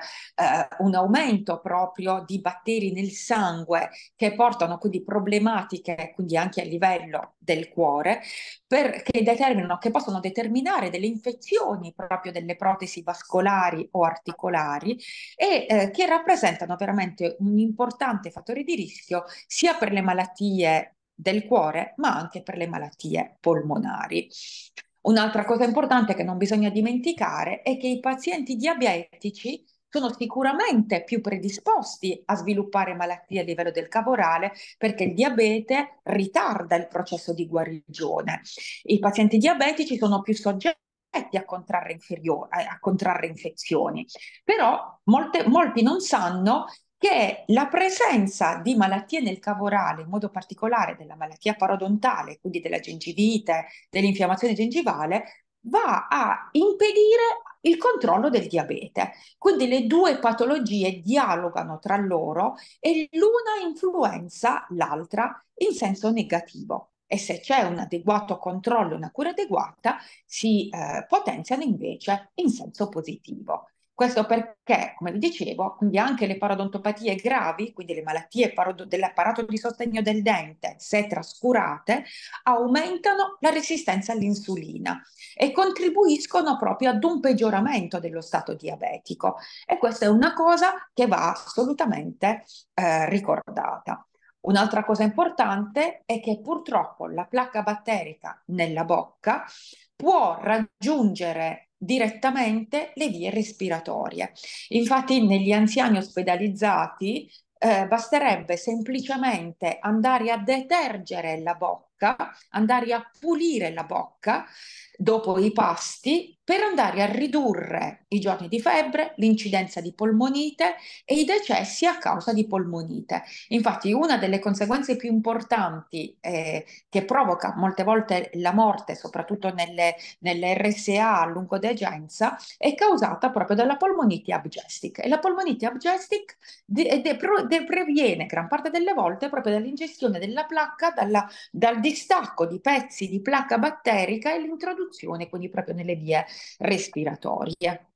un aumento proprio di batteri nel sangue che portano quindi problematiche, quindi anche a livello del cuore, per, che determinano, che possono determinare delle infezioni proprio delle protesi vascolari o articolari e eh, che rappresentano veramente un importante fattore di rischio sia per le malattie del cuore, ma anche per le malattie polmonari. Un'altra cosa importante che non bisogna dimenticare è che i pazienti diabetici sono sicuramente più predisposti a sviluppare malattie a livello del cavorale perché il diabete ritarda il processo di guarigione. I pazienti diabetici sono più soggetti a contrarre, a contrarre infezioni, però molte, molti non sanno che la presenza di malattie nel cavorale, in modo particolare della malattia parodontale, quindi della gengivite, dell'infiammazione gengivale, va a impedire il controllo del diabete. Quindi le due patologie dialogano tra loro e l'una influenza l'altra in senso negativo. E se c'è un adeguato controllo e una cura adeguata, si eh, potenziano invece in senso positivo. Questo perché, come vi dicevo, quindi anche le parodontopatie gravi, quindi le malattie dell'apparato di sostegno del dente, se trascurate, aumentano la resistenza all'insulina e contribuiscono proprio ad un peggioramento dello stato diabetico. E questa è una cosa che va assolutamente eh, ricordata. Un'altra cosa importante è che purtroppo la placca batterica nella bocca può raggiungere direttamente le vie respiratorie. Infatti negli anziani ospedalizzati eh, basterebbe semplicemente andare a detergere la bocca, andare a pulire la bocca dopo i pasti per andare a ridurre i giorni di febbre, l'incidenza di polmonite e i decessi a causa di polmonite. Infatti una delle conseguenze più importanti eh, che provoca molte volte la morte, soprattutto nelle, nelle R S A a lungodegenza, è causata proprio dalla polmonite abgestic. E la polmonite abgestic de, de, de, previene gran parte delle volte proprio dall'ingestione della placca, dalla, dal distacco di pezzi di placca batterica e l'introduzione quindi proprio nelle vie respiratorie.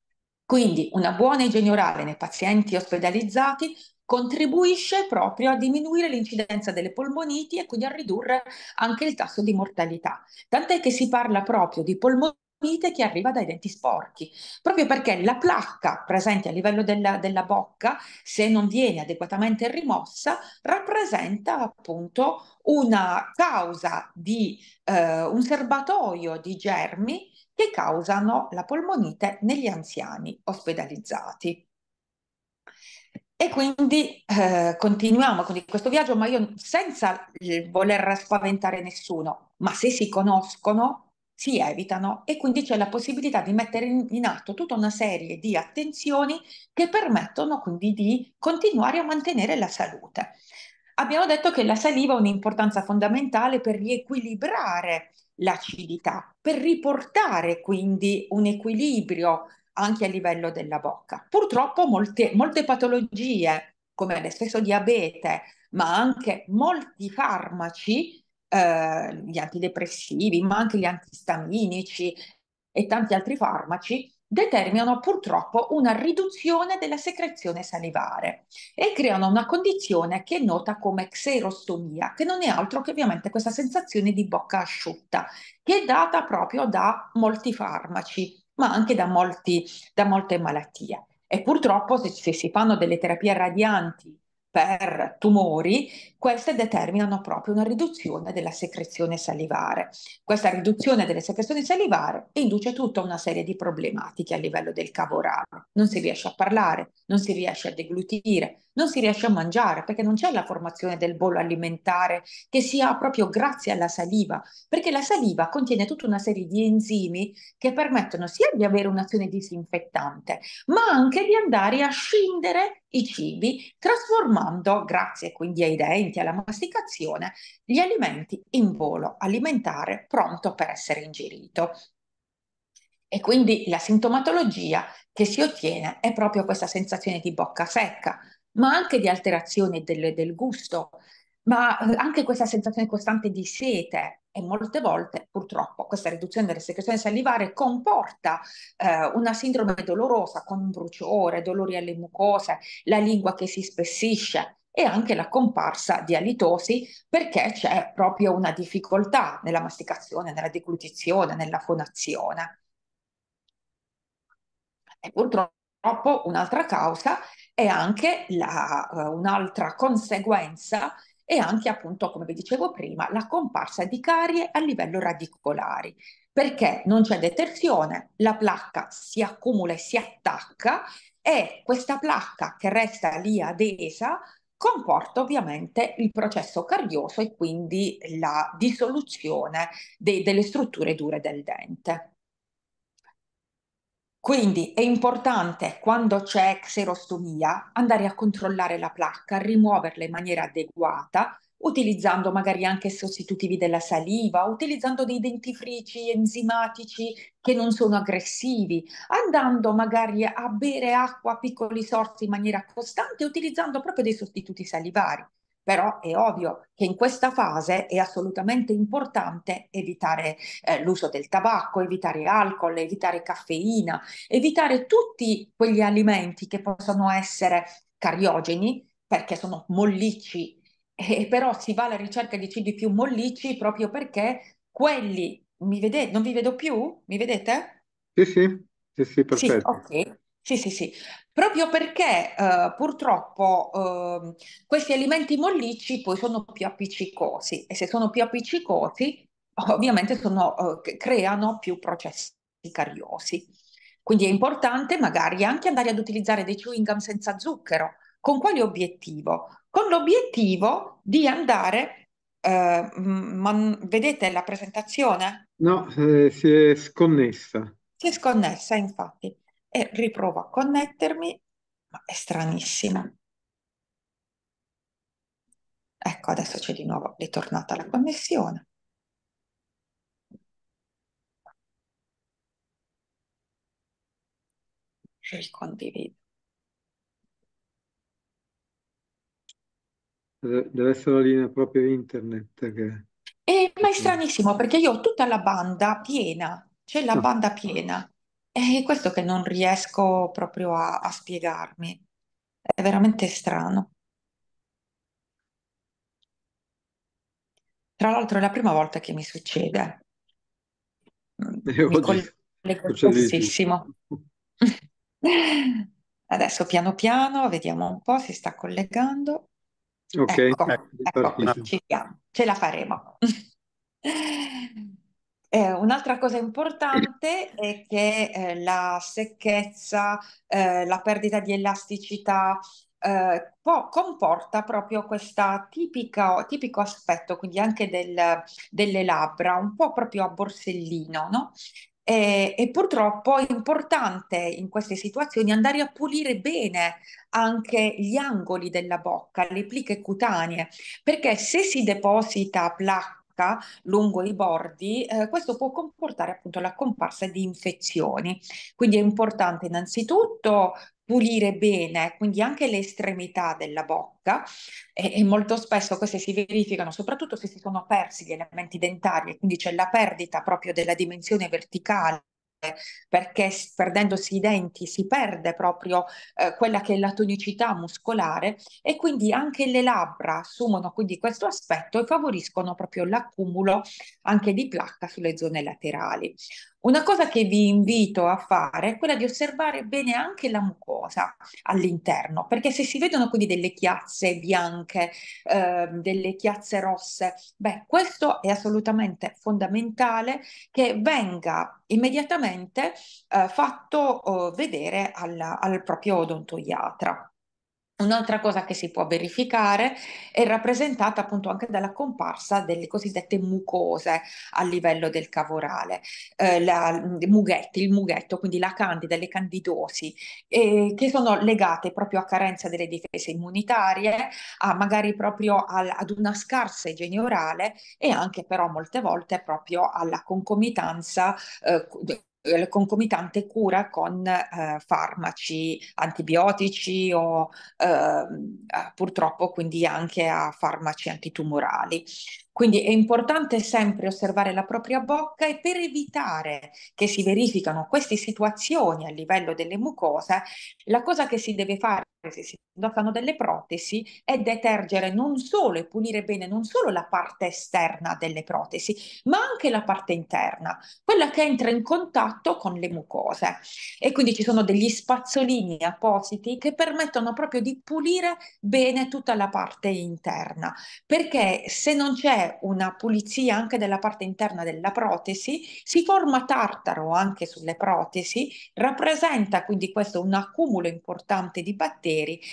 Quindi una buona igiene orale nei pazienti ospedalizzati contribuisce proprio a diminuire l'incidenza delle polmoniti e quindi a ridurre anche il tasso di mortalità. Tant'è che si parla proprio di polmonite che arriva dai denti sporchi, proprio perché la placca presente a livello della, della bocca, se non viene adeguatamente rimossa, rappresenta appunto una causa di eh, un serbatoio di germi che causano la polmonite negli anziani ospedalizzati. E quindi eh, continuiamo con questo viaggio, ma io senza voler spaventare nessuno, ma se si conoscono, si evitano e quindi c'è la possibilità di mettere in, in atto tutta una serie di attenzioni che permettono quindi di continuare a mantenere la salute. Abbiamo detto che la saliva ha un'importanza fondamentale per riequilibrare l'acidità, per riportare quindi un equilibrio anche a livello della bocca. Purtroppo molte, molte patologie, come lo stesso diabete, ma anche molti farmaci, eh, gli antidepressivi, ma anche gli antistaminici e tanti altri farmaci, determinano purtroppo una riduzione della secrezione salivare e creano una condizione che è nota come xerostomia, che non è altro che ovviamente questa sensazione di bocca asciutta, che è data proprio da molti farmaci, ma anche da, molti, da molte malattie. E purtroppo se, se si fanno delle terapie radianti per tumori, queste determinano proprio una riduzione della secrezione salivare. Questa riduzione delle secrezioni salivare induce tutta una serie di problematiche a livello del cavorale. Non si riesce a parlare, non si riesce a deglutire, non si riesce a mangiare perché non c'è la formazione del bollo alimentare che si ha proprio grazie alla saliva, perché la saliva contiene tutta una serie di enzimi che permettono sia di avere un'azione disinfettante, ma anche di andare a scindere i cibi, trasformando, grazie quindi ai denti, alla masticazione, gli alimenti in bolo alimentare pronto per essere ingerito. E quindi la sintomatologia che si ottiene è proprio questa sensazione di bocca secca, ma anche di alterazione del, del gusto, ma anche questa sensazione costante di sete, E molte volte, purtroppo, questa riduzione delle secrezioni salivare comporta eh, una sindrome dolorosa con un bruciore, dolori alle mucose, la lingua che si spessisce e anche la comparsa di alitosi perché c'è proprio una difficoltà nella masticazione, nella deglutizione, nella fonazione. E purtroppo un'altra causa è anche la, uh, un'altra conseguenza è anche appunto, come vi dicevo prima, la comparsa di carie a livello radicolari, perché non c'è detersione, la placca si accumula e si attacca e questa placca che resta lì adesa comporta ovviamente il processo carioso e quindi la dissoluzione de- delle strutture dure del dente. Quindi è importante quando c'è xerostomia andare a controllare la placca, rimuoverla in maniera adeguata, utilizzando magari anche sostitutivi della saliva, utilizzando dei dentifrici enzimatici che non sono aggressivi, andando magari a bere acqua a piccoli sorsi in maniera costante, utilizzando proprio dei sostituti salivari. Però è ovvio che in questa fase è assolutamente importante evitare eh, l'uso del tabacco, evitare alcol, evitare caffeina, evitare tutti quegli alimenti che possono essere cariogeni, perché sono mollicci, e però si va alla ricerca di cibi più mollicci proprio perché quelli, mi vedete, non vi vedo più? Mi vedete? Sì, sì, sì, sì, Sì, perfetto. ok. Sì, sì, sì. Proprio perché eh, purtroppo ehm, questi alimenti mollicci poi sono più appiccicosi e se sono più appiccicosi ovviamente sono, eh, creano più processi cariosi. Quindi è importante magari anche andare ad utilizzare dei chewing gum senza zucchero. Con quale obiettivo? Con l'obiettivo di andare, eh, mm, ma- vedete la presentazione? No, eh, si è sconnessa. Si è sconnessa, infatti, e riprovo a connettermi, ma è stranissimo. Ecco, adesso c'è di nuovo ritornata la connessione. Ricondivido. Deve deve essere la linea proprio internet che... E, ma è stranissimo perché io ho tutta la banda piena, c'è la Ah, banda piena. È questo che non riesco proprio a, a spiegarmi. È veramente strano. Tra l'altro è la prima volta che mi succede. Mm, e Mi oggi collego succede di spessissimo. tutto. Adesso piano piano vediamo un po', si sta collegando. Ok, Ecco, Ecco, è ecco, partito. ci siamo, ce la faremo. Eh, un'altra cosa importante è che eh, la secchezza, eh, la perdita di elasticità, eh, può- comporta proprio questo tipico aspetto, quindi anche del- delle labbra, un po' proprio a borsellino, no? E, e purtroppo è importante in queste situazioni andare a pulire bene anche gli angoli della bocca, le pliche cutanee, perché se si deposita placca lungo i bordi, eh, questo può comportare appunto la comparsa di infezioni. Quindi è importante innanzitutto pulire bene, quindi anche le estremità della bocca e, e molto spesso queste si verificano soprattutto se si sono persi gli elementi dentari e quindi c'è la perdita proprio della dimensione verticale perché s- perdendosi i denti si perde proprio eh, quella che è la tonicità muscolare e quindi anche le labbra assumono quindi questo aspetto e favoriscono proprio l'accumulo anche di placca sulle zone laterali. Una cosa che vi invito a fare è quella di osservare bene anche la mucosa all'interno, perché se si vedono quindi delle chiazze bianche, eh, delle chiazze rosse, beh, questo è assolutamente fondamentale che venga immediatamente eh, fatto eh, vedere al, al proprio odontoiatra. Un'altra cosa che si può verificare è rappresentata appunto anche dalla comparsa delle cosiddette mucose a livello del cavorale, eh, la, mughetti, il mughetto, quindi la candida, le candidosi, eh, che sono legate proprio a carenza delle difese immunitarie, a magari proprio al- ad una scarsa igiene orale e anche però molte volte proprio alla concomitanza eh, eh, concomitante cura con eh, farmaci antibiotici o ehm, eh, purtroppo quindi anche a farmaci antitumorali. Quindi è importante sempre osservare la propria bocca e per evitare che si verificano queste situazioni a livello delle mucose, la cosa che si deve fare se si indossano delle protesi è detergere non solo e pulire bene non solo la parte esterna delle protesi, ma anche la parte interna, quella che entra in contatto con le mucose. E quindi ci sono degli spazzolini appositi che permettono proprio di pulire bene tutta la parte interna, perché se non c'è una pulizia anche della parte interna della protesi, si forma tartaro anche sulle protesi, rappresenta quindi questo un accumulo importante di batteri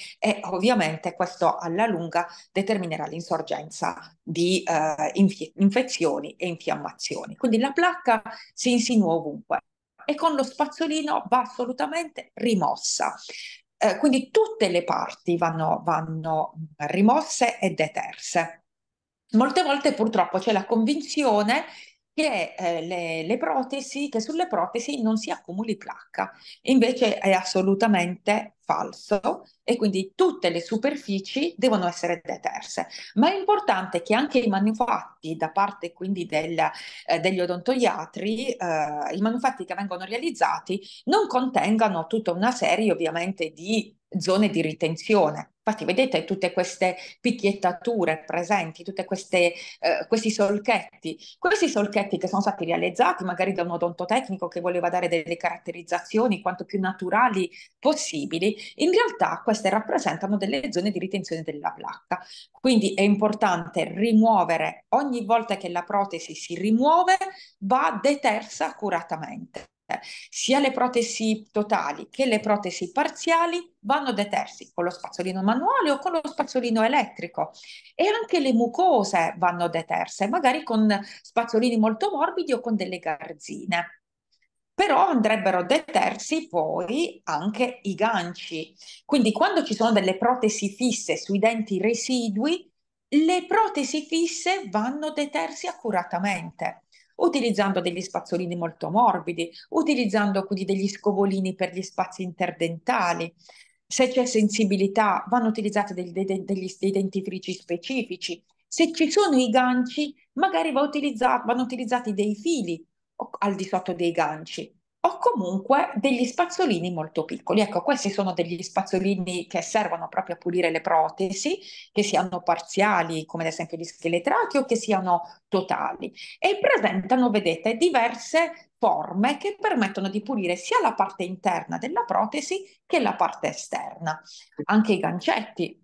e ovviamente questo alla lunga determinerà l'insorgenza di eh, inf- infezioni e infiammazioni. Quindi la placca si insinua ovunque e con lo spazzolino va assolutamente rimossa. Eh, quindi tutte le parti vanno, vanno rimosse e deterse. Molte volte purtroppo c'è la convinzione che eh, le, le protesi, che sulle protesi non si accumuli placca, invece è assolutamente falso e quindi tutte le superfici devono essere deterse. Ma è importante che anche i manufatti da parte quindi del, eh, degli odontoiatri, eh, i manufatti che vengono realizzati non contengano tutta una serie ovviamente di zone di ritenzione. Infatti vedete tutte queste picchiettature presenti, tutti eh, questi solchetti, questi solchetti che sono stati realizzati magari da un odontotecnico che voleva dare delle caratterizzazioni quanto più naturali possibili, in realtà queste rappresentano delle zone di ritenzione della placca. Quindi è importante rimuovere, ogni volta che la protesi si rimuove, va detersa accuratamente. Sia le protesi totali che le protesi parziali vanno detersi con lo spazzolino manuale o con lo spazzolino elettrico e anche le mucose vanno deterse, magari con spazzolini molto morbidi o con delle garzine. Però andrebbero detersi poi anche i ganci. Quindi quando ci sono delle protesi fisse sui denti residui, le protesi fisse vanno detersi accuratamente utilizzando degli spazzolini molto morbidi, utilizzando quindi degli scovolini per gli spazi interdentali. Se c'è sensibilità, vanno utilizzati degli, degli, degli, dei dentifrici specifici. Se ci sono i ganci, magari va utilizzato, vanno utilizzati dei fili al di sotto dei ganci o comunque degli spazzolini molto piccoli. Ecco, questi sono degli spazzolini che servono proprio a pulire le protesi, che siano parziali, come ad esempio gli scheletrati, o che siano totali. E presentano, vedete, diverse forme che permettono di pulire sia la parte interna della protesi che la parte esterna. Anche i gancetti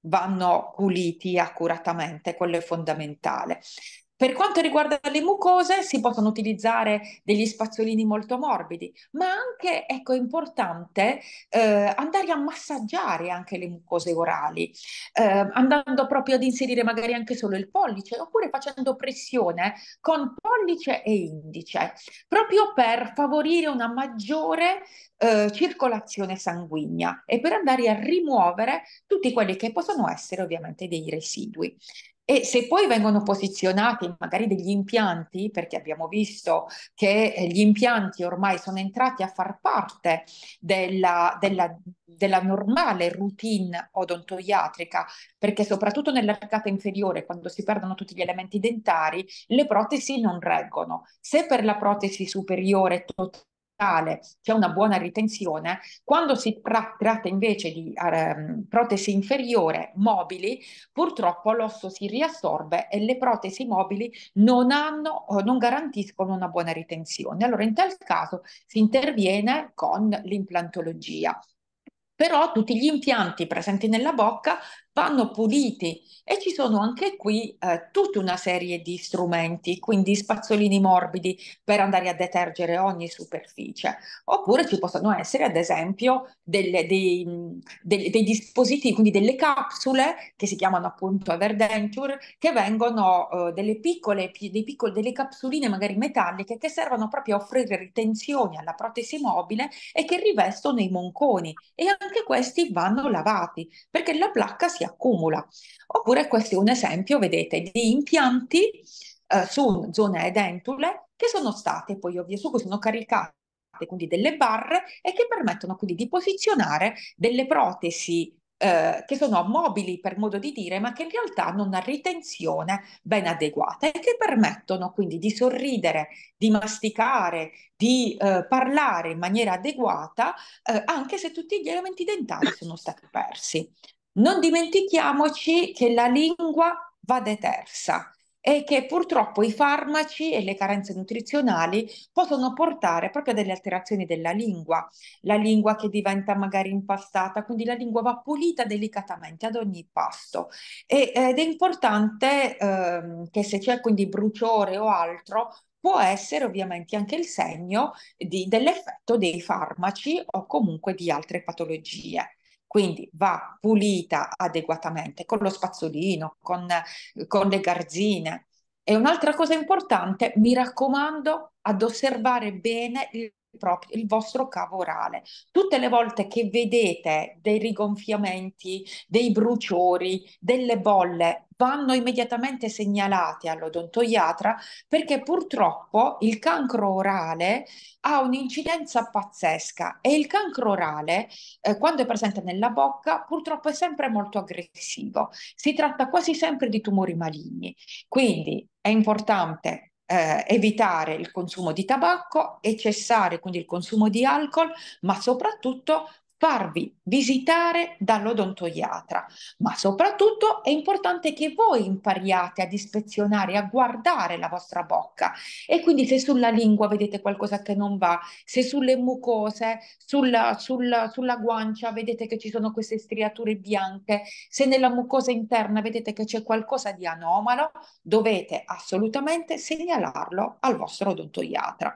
vanno puliti accuratamente, quello è fondamentale. Per quanto riguarda le mucose, si possono utilizzare degli spazzolini molto morbidi, ma anche, ecco, è importante eh, andare a massaggiare anche le mucose orali, eh, andando proprio ad inserire magari anche solo il pollice, oppure facendo pressione con pollice e indice, proprio per favorire una maggiore eh, circolazione sanguigna e per andare a rimuovere tutti quelli che possono essere ovviamente dei residui. E se poi vengono posizionati magari degli impianti, perché abbiamo visto che gli impianti ormai sono entrati a far parte della, della, della normale routine odontoiatrica, perché soprattutto nell'arcata inferiore, quando si perdono tutti gli elementi dentari, le protesi non reggono. Se per la protesi superiore totale c'è una buona ritenzione, quando si tra tratta invece di eh, protesi inferiore mobili, purtroppo l'osso si riassorbe e le protesi mobili non hanno, non garantiscono una buona ritenzione. Allora in tal caso si interviene con l'implantologia. Però tutti gli impianti presenti nella bocca vanno puliti e ci sono anche qui eh, tutta una serie di strumenti, quindi spazzolini morbidi per andare a detergere ogni superficie. Oppure ci possono essere, ad esempio, delle, dei, dei, dei dispositivi, quindi delle capsule che si chiamano appunto Everdenture, che vengono eh, delle piccole, dei piccoli, delle capsuline magari metalliche che servono proprio a offrire ritenzioni alla protesi mobile e che rivestono i monconi e anche questi vanno lavati perché la placca si accumula. Oppure questo è un esempio, vedete, di impianti eh, su zone edentule che sono state poi ovvio su cui sono caricate quindi delle barre e che permettono quindi di posizionare delle protesi eh, che sono mobili per modo di dire, ma che in realtà hanno una ritenzione ben adeguata e che permettono quindi di sorridere, di masticare, di eh, parlare in maniera adeguata, eh, anche se tutti gli elementi dentali sono stati persi. Non dimentichiamoci che la lingua va detersa e che purtroppo i farmaci e le carenze nutrizionali possono portare proprio a delle alterazioni della lingua, la lingua che diventa magari impastata, quindi la lingua va pulita delicatamente ad ogni pasto. E, ed è importante ehm, che se c'è quindi bruciore o altro, può essere ovviamente anche il segno di- dell'effetto dei farmaci o comunque di altre patologie. Quindi va pulita adeguatamente con lo spazzolino, con, con le garzine. E un'altra cosa importante, mi raccomando ad osservare bene il, proprio, il vostro cavo orale. Tutte le volte che vedete dei rigonfiamenti, dei bruciori, delle bolle, vanno immediatamente segnalati all'odontoiatra perché purtroppo il cancro orale ha un'incidenza pazzesca e il cancro orale, eh, quando è presente nella bocca, purtroppo è sempre molto aggressivo. Si tratta quasi sempre di tumori maligni. Quindi è importante eh, evitare il consumo di tabacco e cessare quindi il consumo di alcol, ma soprattutto farvi visitare dall'odontoiatra. Ma soprattutto è importante che voi impariate ad ispezionare, a guardare la vostra bocca e quindi se sulla lingua vedete qualcosa che non va, se sulle mucose, sulla, sulla, sulla guancia vedete che ci sono queste striature bianche, se nella mucosa interna vedete che c'è qualcosa di anomalo, dovete assolutamente segnalarlo al vostro odontoiatra.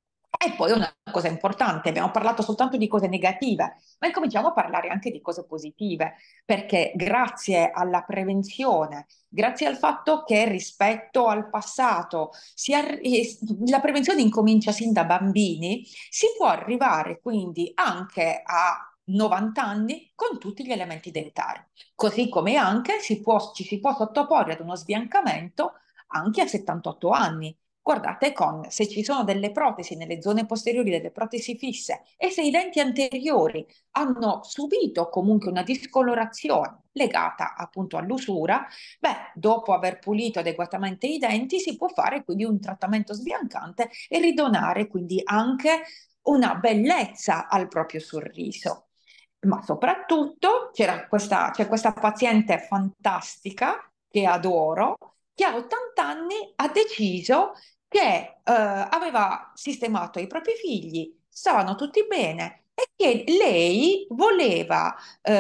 E poi una cosa importante, abbiamo parlato soltanto di cose negative, ma incominciamo a parlare anche di cose positive, perché grazie alla prevenzione, grazie al fatto che rispetto al passato si arri- la prevenzione incomincia sin da bambini, si può arrivare quindi anche a novanta anni con tutti gli elementi dentari, così come anche si può, ci si può sottoporre ad uno sbiancamento anche a settantotto anni. Guardate con, se ci sono delle protesi nelle zone posteriori, delle protesi fisse e se i denti anteriori hanno subito comunque una discolorazione legata appunto all'usura, beh, dopo aver pulito adeguatamente i denti si può fare quindi un trattamento sbiancante e ridonare quindi anche una bellezza al proprio sorriso. Ma soprattutto c'era questa, c'è questa paziente fantastica che adoro, che a ottanta anni ha deciso che eh, aveva sistemato i propri figli, stavano tutti bene e che lei voleva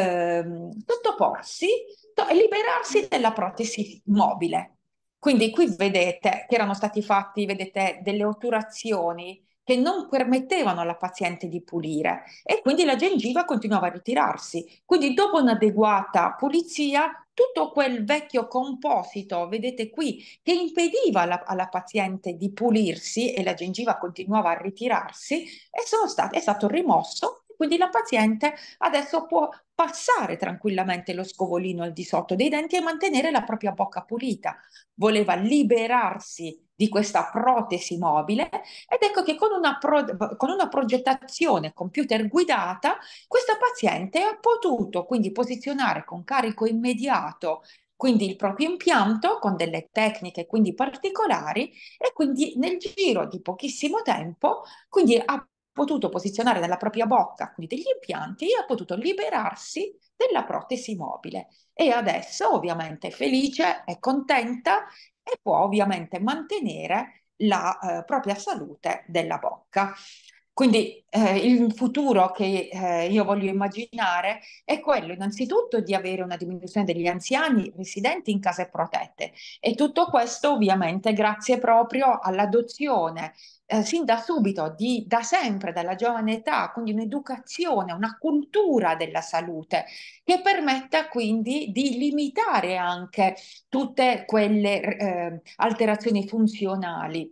ehm, sottoporsi to- e liberarsi della protesi mobile. Quindi qui vedete che erano stati fatti, vedete, delle otturazioni che non permettevano alla paziente di pulire e quindi la gengiva continuava a ritirarsi. Quindi dopo un'adeguata pulizia, tutto quel vecchio composito, vedete qui, che impediva alla, alla paziente di pulirsi e la gengiva continuava a ritirarsi, e sono state, è stato rimosso. Quindi la paziente adesso può passare tranquillamente lo scovolino al di sotto dei denti e mantenere la propria bocca pulita. Voleva liberarsi di questa protesi mobile ed ecco che con una, pro, con una progettazione computer guidata questa paziente ha potuto quindi posizionare con carico immediato quindi il proprio impianto con delle tecniche quindi particolari e quindi nel giro di pochissimo tempo quindi ha potuto posizionare nella propria bocca quindi degli impianti e ha potuto liberarsi della protesi mobile e adesso ovviamente è felice, è contenta e può ovviamente mantenere la eh, propria salute della bocca. Quindi eh, il futuro che eh, io voglio immaginare è quello innanzitutto di avere una diminuzione degli anziani residenti in case protette e tutto questo ovviamente grazie proprio all'adozione eh, sin da subito, di, da sempre, dalla giovane età, quindi un'educazione, una cultura della salute che permetta quindi di limitare anche tutte quelle eh, alterazioni funzionali,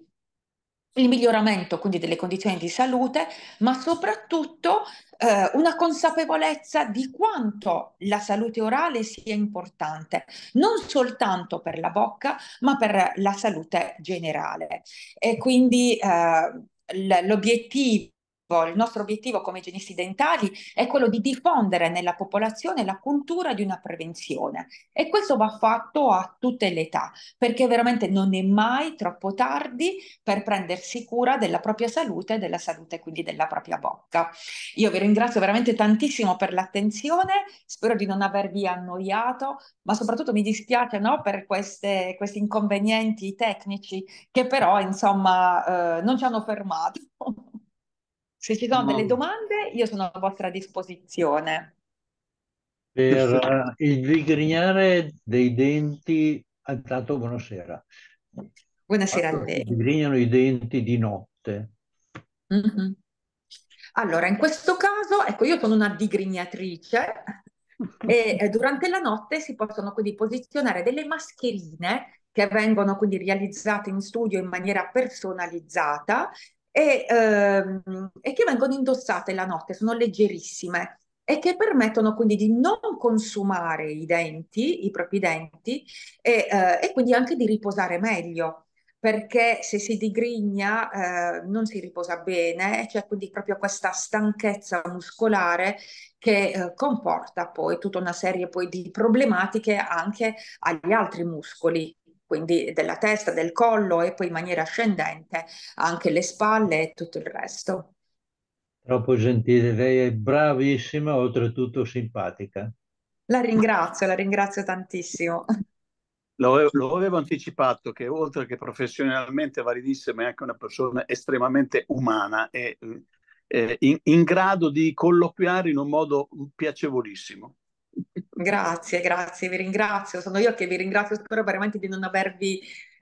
il miglioramento quindi delle condizioni di salute, ma soprattutto eh, una consapevolezza di quanto la salute orale sia importante, non soltanto per la bocca, ma per la salute generale. E quindi eh, l- l'obiettivo il nostro obiettivo come igienisti dentali è quello di diffondere nella popolazione la cultura di una prevenzione, e questo va fatto a tutte le età, perché veramente non è mai troppo tardi per prendersi cura della propria salute e della salute quindi della propria bocca. Io vi ringrazio veramente tantissimo per l'attenzione, spero di non avervi annoiato, ma soprattutto mi dispiace, no, per queste, questi inconvenienti tecnici che però insomma eh, non ci hanno fermato. Se ci sono delle No, domande, io sono a vostra disposizione. Per perfetto. eh, il digrignare dei denti, intanto buonasera. Buonasera a Quando si lei. digrignano i denti di notte, Mhm. Allora, in questo caso, ecco, io sono una digrignatrice e eh, durante la notte si possono quindi posizionare delle mascherine che vengono quindi realizzate in studio in maniera personalizzata e, ehm, e che vengono indossate la notte, sono leggerissime e che permettono quindi di non consumare i denti, i propri denti, e, eh, e quindi anche di riposare meglio perché se si digrigna eh, non si riposa bene, c'è quindi proprio questa stanchezza muscolare che eh, comporta poi tutta una serie poi di problematiche anche agli altri muscoli, quindi della testa, del collo e poi in maniera ascendente anche le spalle e tutto il resto. troppo gentile, lei è bravissima, oltretutto simpatica. La ringrazio, la ringrazio tantissimo. Lo, avevo- lo avevo anticipato che oltre che professionalmente validissima è anche una persona estremamente umana e eh, in, in grado di colloquiare in un modo piacevolissimo. Grazie, grazie, vi ringrazio. Sono io che vi ringrazio, spero veramente di non avervi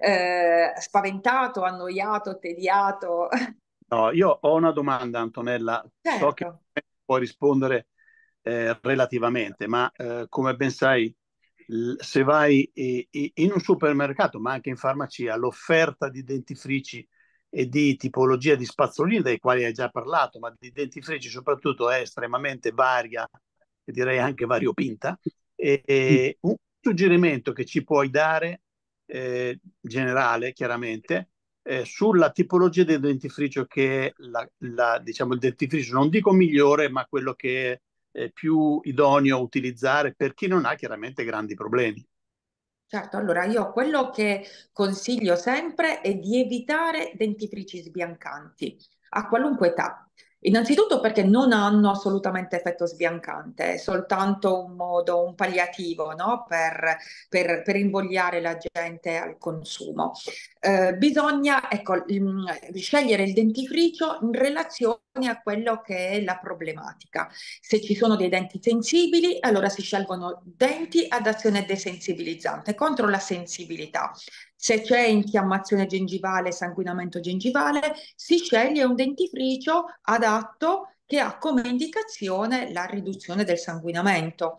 eh, spaventato, annoiato, tediato. No, io ho una domanda, Antonella. So che Certo. puoi rispondere eh, relativamente, ma eh, come ben sai, l- se vai eh, in un supermercato, ma anche in farmacia, l'offerta di dentifrici e di tipologia di spazzolini, dai quali hai già parlato, ma di dentifrici soprattutto, è estremamente varia e direi anche variopinta. E, e un suggerimento che ci puoi dare, eh, generale, chiaramente, eh, sulla tipologia del dentifricio che è la, la, diciamo, il dentifricio, non dico migliore, ma quello che è eh, più idoneo a utilizzare per chi non ha chiaramente grandi problemi. Certo, allora io quello che consiglio sempre è di evitare dentifrici sbiancanti a qualunque età. Innanzitutto perché non hanno assolutamente effetto sbiancante, è soltanto un modo, un palliativo, no? Per, per- per invogliare la gente al consumo. Eh, bisogna, ecco, mm, scegliere il dentifricio in relazione a quello che è la problematica. Se ci sono dei denti sensibili, allora si scelgono denti ad azione desensibilizzante contro la sensibilità. Se c'è infiammazione gengivale, sanguinamento gengivale, si sceglie un dentifricio adatto che ha come indicazione la riduzione del sanguinamento.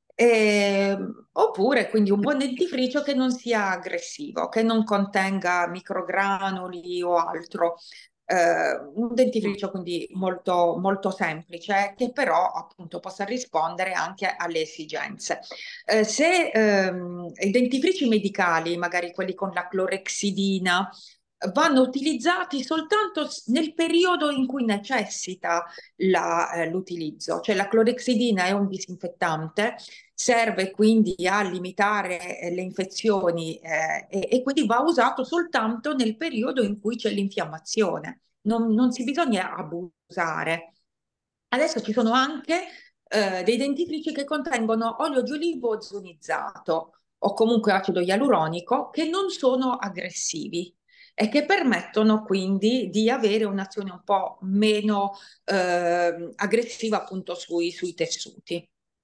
Eh, oppure quindi un buon dentifricio che non sia aggressivo, che non contenga microgranuli o altro. Eh, un dentifricio quindi molto, molto semplice che però appunto possa rispondere anche alle esigenze. Eh, se ehm, i dentifrici medicali, magari quelli con la clorexidina, vanno utilizzati soltanto s- nel periodo in cui necessita la, eh, l'utilizzo, cioè la clorexidina è un disinfettante, serve quindi a limitare eh, le infezioni eh, e, e quindi va usato soltanto nel periodo in cui c'è l'infiammazione. Non, non si bisogna abusare. Adesso ci sono anche eh, dei dentifrici che contengono olio di olivo ozonizzato o comunque acido ialuronico che non sono aggressivi e che permettono quindi di avere un'azione un po' meno eh, aggressiva appunto sui, sui tessuti.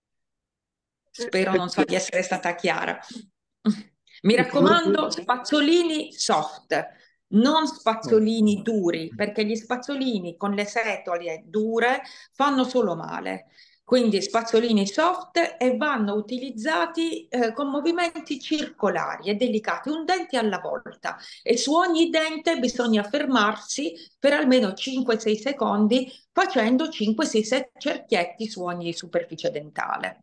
Spero non so di essere stata chiara. Mi raccomando, spazzolini soft, non spazzolini duri, perché gli spazzolini con le setole dure fanno solo male. Quindi spazzolini soft e vanno utilizzati eh, con movimenti circolari e delicati, un dente alla volta. E su ogni dente bisogna fermarsi per almeno cinque sei secondi facendo cinque sei cerchietti su ogni superficie dentale.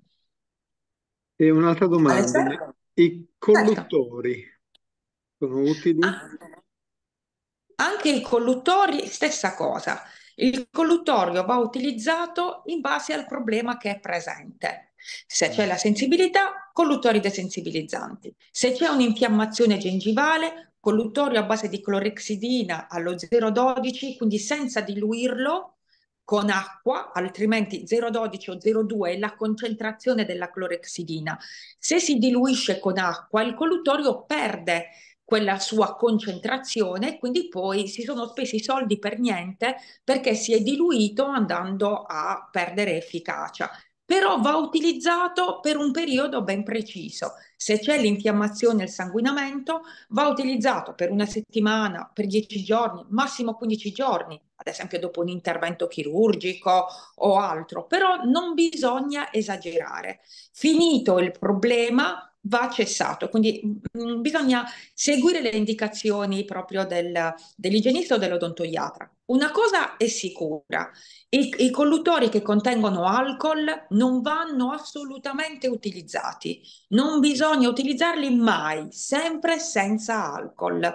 E un'altra domanda, Alessandro? i Certo. colluttori sono utili? Ah, anche i colluttori, stessa cosa. Il colluttorio va utilizzato in base al problema che è presente. Se c'è la sensibilità, colluttori desensibilizzanti. Se c'è un'infiammazione gengivale, colluttorio a base di clorexidina allo zero virgola dodici, quindi senza diluirlo con acqua, altrimenti zero virgola dodici o zero virgola due è la concentrazione della clorexidina. Se si diluisce con acqua, il colluttorio perde quella sua concentrazione, quindi poi si sono spesi i soldi per niente perché si è diluito andando a perdere efficacia. Però va utilizzato per un periodo ben preciso. Se c'è l'infiammazione e il sanguinamento, va utilizzato per una settimana, per dieci giorni, massimo quindici giorni, ad esempio dopo un intervento chirurgico o altro, però non bisogna esagerare. Finito il problema, va cessato, quindi mh, bisogna seguire le indicazioni proprio del, dell'igienista o dell'odontoiatra. Una cosa è sicura, i, i colluttori che contengono alcol non vanno assolutamente utilizzati, non bisogna utilizzarli mai, sempre senza alcol.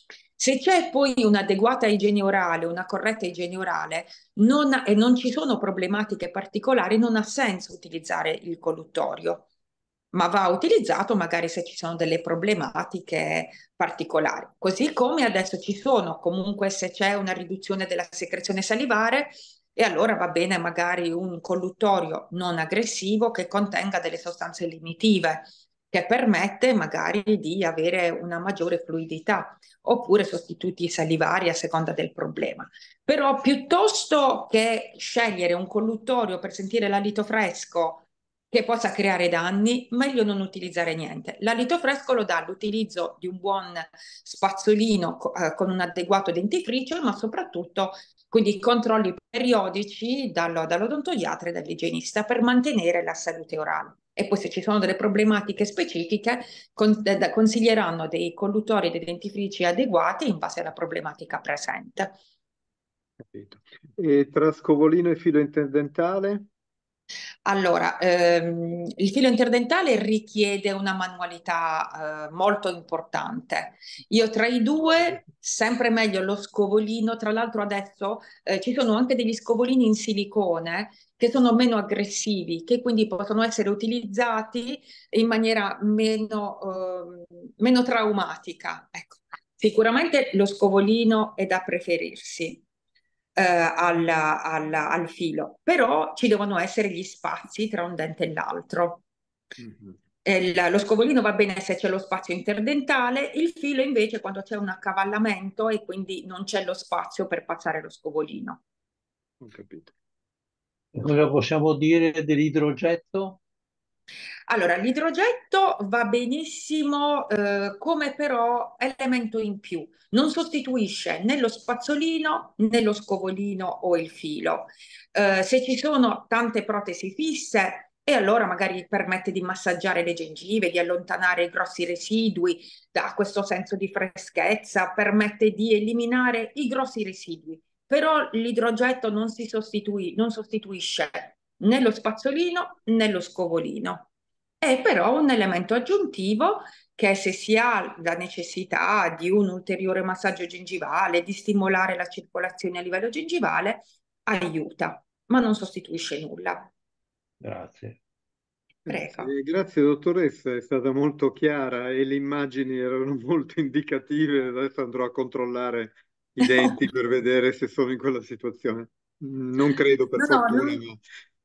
Se c'è poi un'adeguata igiene orale, una corretta igiene orale non, e non ci sono problematiche particolari, non ha senso utilizzare il colluttorio, ma va utilizzato magari se ci sono delle problematiche particolari. Così come adesso ci sono, comunque se c'è una riduzione della secrezione salivare, e allora va bene magari un colluttorio non aggressivo che contenga delle sostanze limitive, che permette magari di avere una maggiore fluidità, oppure sostituti salivari a seconda del problema. Però piuttosto che scegliere un colluttorio per sentire l'alito fresco che possa creare danni, meglio non utilizzare niente. L'alito fresco lo dà l'utilizzo di un buon spazzolino eh, con un adeguato dentifricio, ma soprattutto quindi controlli periodici dallo, dall'odontoiatra e dall'igienista per mantenere la salute orale. E poi se ci sono delle problematiche specifiche, con, eh, consiglieranno dei colluttori e dei dentifrici adeguati in base alla problematica presente. Capito. E tra scovolino e filo interdentale? Allora, ehm, il filo interdentale richiede una manualità eh, molto importante. Io tra i due, sempre meglio lo scovolino. Tra l'altro adesso eh, ci sono anche degli scovolini in silicone che sono meno aggressivi, che quindi possono essere utilizzati in maniera meno, eh, meno traumatica. Ecco. Sicuramente lo scovolino è da preferirsi. Eh, al, al, al filo, però ci devono essere gli spazi tra un dente e l'altro. Mm-hmm. Lo scovolino va bene se c'è lo spazio interdentale, il filo invece quando c'è un accavallamento e quindi non c'è lo spazio per passare lo scovolino. Ho capito. Cosa possiamo dire dell'idrogetto? Allora, l'idrogetto va benissimo eh, come però elemento in più, non sostituisce né lo spazzolino né lo scovolino o il filo. Eh, se ci sono tante protesi fisse, e allora magari permette di massaggiare le gengive, di allontanare i grossi residui, dà questo senso di freschezza, permette di eliminare i grossi residui. Però l'idrogetto non si sostitui, non sostituisce né lo spazzolino né lo scovolino. È però un elemento aggiuntivo che se si ha la necessità di un ulteriore massaggio gengivale, di stimolare la circolazione a livello gengivale, aiuta, ma non sostituisce nulla. Grazie. Prego. Eh, grazie dottoressa, è stata molto chiara e le immagini erano molto indicative. Adesso andrò a controllare i denti per vedere se sono in quella situazione. Non credo per No, fortuna, no, non... ma...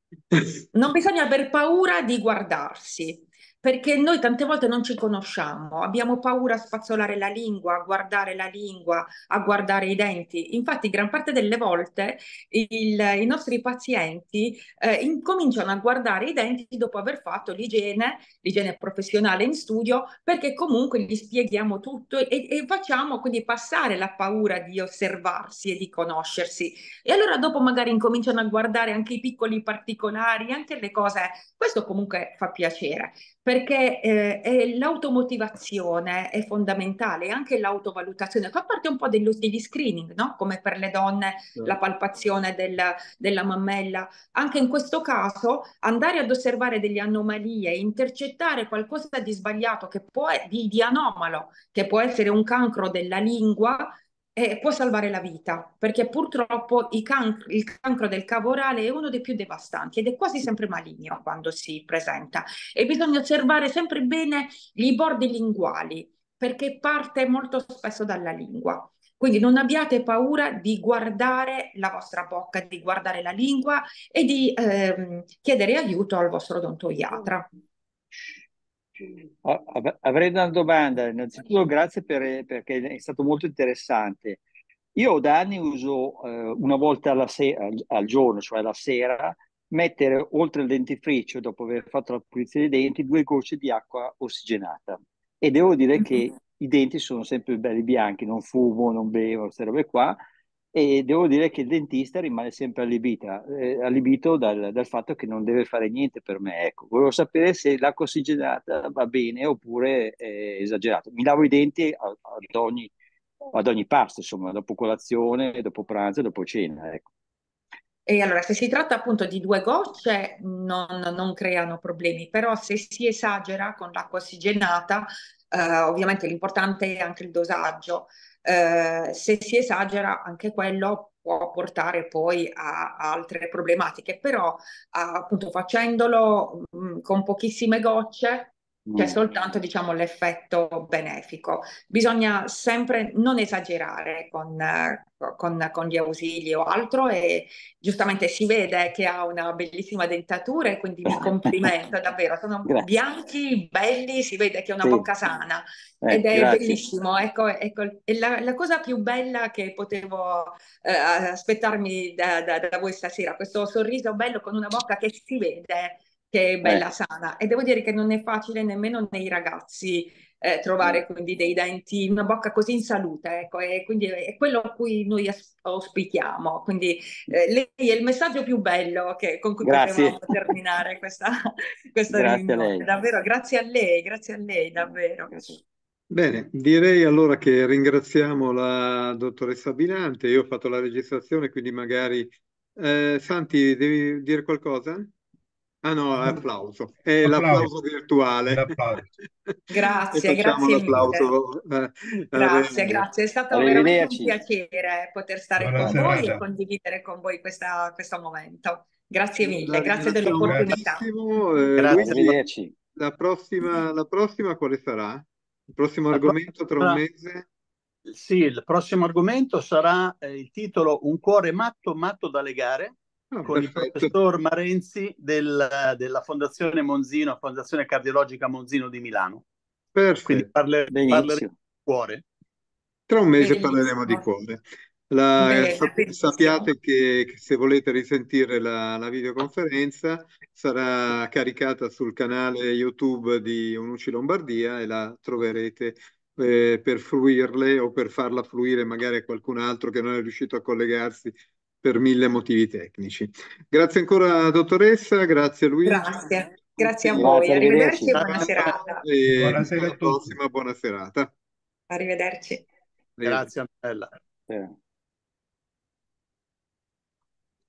Non bisogna aver paura di guardarsi, perché noi tante volte non ci conosciamo, abbiamo paura a spazzolare la lingua, a guardare la lingua, a guardare i denti. Infatti, gran parte delle volte il- i nostri pazienti eh, incominciano a guardare i denti dopo aver fatto l'igiene, l'igiene professionale in studio, perché comunque gli spieghiamo tutto e, e facciamo quindi passare la paura di osservarsi e di conoscersi. E allora dopo magari incominciano a guardare anche i piccoli particolari, anche le cose. Questo comunque fa piacere, perché eh, è l'automotivazione è fondamentale, anche l'autovalutazione. Fa parte un po' dello, degli screening, no? Come per le donne la palpazione del, della mammella. Anche in questo caso andare ad osservare delle anomalie, intercettare qualcosa di sbagliato, che può, di, di anomalo, che può essere un cancro della lingua, e può salvare la vita, perché purtroppo i can- il cancro del cavo orale è uno dei più devastanti ed è quasi sempre maligno quando si presenta e bisogna osservare sempre bene i bordi linguali perché parte molto spesso dalla lingua. Quindi non abbiate paura di guardare la vostra bocca, di guardare la lingua e di ehm, chiedere aiuto al vostro odontoiatra. Ah, av- Avrei una domanda. Innanzitutto grazie per- perché è stato molto interessante. Io da anni uso eh, una volta alla se- al, al giorno, cioè la sera, mettere oltre il dentifricio, dopo aver fatto la pulizia dei denti, due gocce di acqua ossigenata. E devo dire che i denti sono sempre belli bianchi, non fumo, non bevo, queste robe qua. E devo dire che il dentista rimane sempre allibita- eh, allibito dal, dal fatto che non deve fare niente per me. Ecco, volevo sapere se l'acqua ossigenata va bene oppure è esagerato. Mi lavo i denti a- ad ogni, ad ogni pasto, insomma, dopo colazione, dopo pranzo, dopo cena. Ecco. E allora, se si tratta appunto di due gocce, non, non creano problemi, però se si esagera con l'acqua ossigenata, eh, ovviamente l'importante è anche il dosaggio. Eh, se si esagera, anche quello può portare poi a, a altre problematiche, però appunto facendolo mh, con pochissime gocce c'è Mm. soltanto, diciamo, l'effetto benefico. Bisogna sempre non esagerare con, eh, con- con gli ausili o altro e giustamente si vede che ha una bellissima dentatura e quindi mi complimento, davvero, sono Grazie. bianchi, belli, si vede che è una Sì. bocca sana Eh, ed è grazie. bellissimo. Ecco, ecco, è la, la cosa più bella che potevo eh, aspettarmi da, da- da voi stasera, questo sorriso bello con una bocca che si vede che è bella Eh, sana e devo dire che non è facile nemmeno nei ragazzi eh, trovare eh, quindi dei denti, una bocca così in salute, ecco, e quindi è quello a cui noi as- auspichiamo. Quindi eh, lei è il messaggio più bello che- con cui potevamo Grazie. terminare questa, questa Grazie a riunione. lei. Davvero, grazie a lei, grazie a lei, davvero. Grazie. Bene, direi allora che ringraziamo la dottoressa Binante. Io ho fatto la registrazione, quindi magari... Eh, Santi, devi dire qualcosa? Ah no, applauso. È Applauso, l'applauso virtuale. l'applauso. E Grazie, facciamo grazie mille. l'applauso eh, a Grazie, Renzo. grazie. È stato veramente un Arrivederci. piacere poter stare Buona con voi e serata. condividere con voi questa- questo momento. Grazie La mille, grazie ringraziamo dell'opportunità. moltissimo. Eh, Grazie. Luigi, Arrivederci. la prossima, la prossima quale sarà? Il prossimo La argomento tra un prossima- mese? Sì, il prossimo argomento sarà eh, il titolo Un cuore matto, matto da legare, Ah, con il perfetto, professor Marenzi del- della Fondazione Monzino, Fondazione Cardiologica Monzino di Milano. Quindi perfetto. parle- parleremo Benissimo. di cuore. Tra un mese parleremo di Benissimo. cuore. La- Bene, sap- benissimo. sappiate che, che se volete risentire la, la videoconferenza sarà caricata sul canale YouTube di Unuci Lombardia e la troverete eh, per fruirle o per farla fruire magari a qualcun altro che non è riuscito a collegarsi per mille motivi tecnici. Grazie ancora dottoressa, grazie Luigi. Grazie, Tutti grazie a voi. Grazie, Arrivederci e arrivederci. buona serata. e Buonasera alla a tutti. prossima, buona serata. Arrivederci. Grazie Antonella. Eh.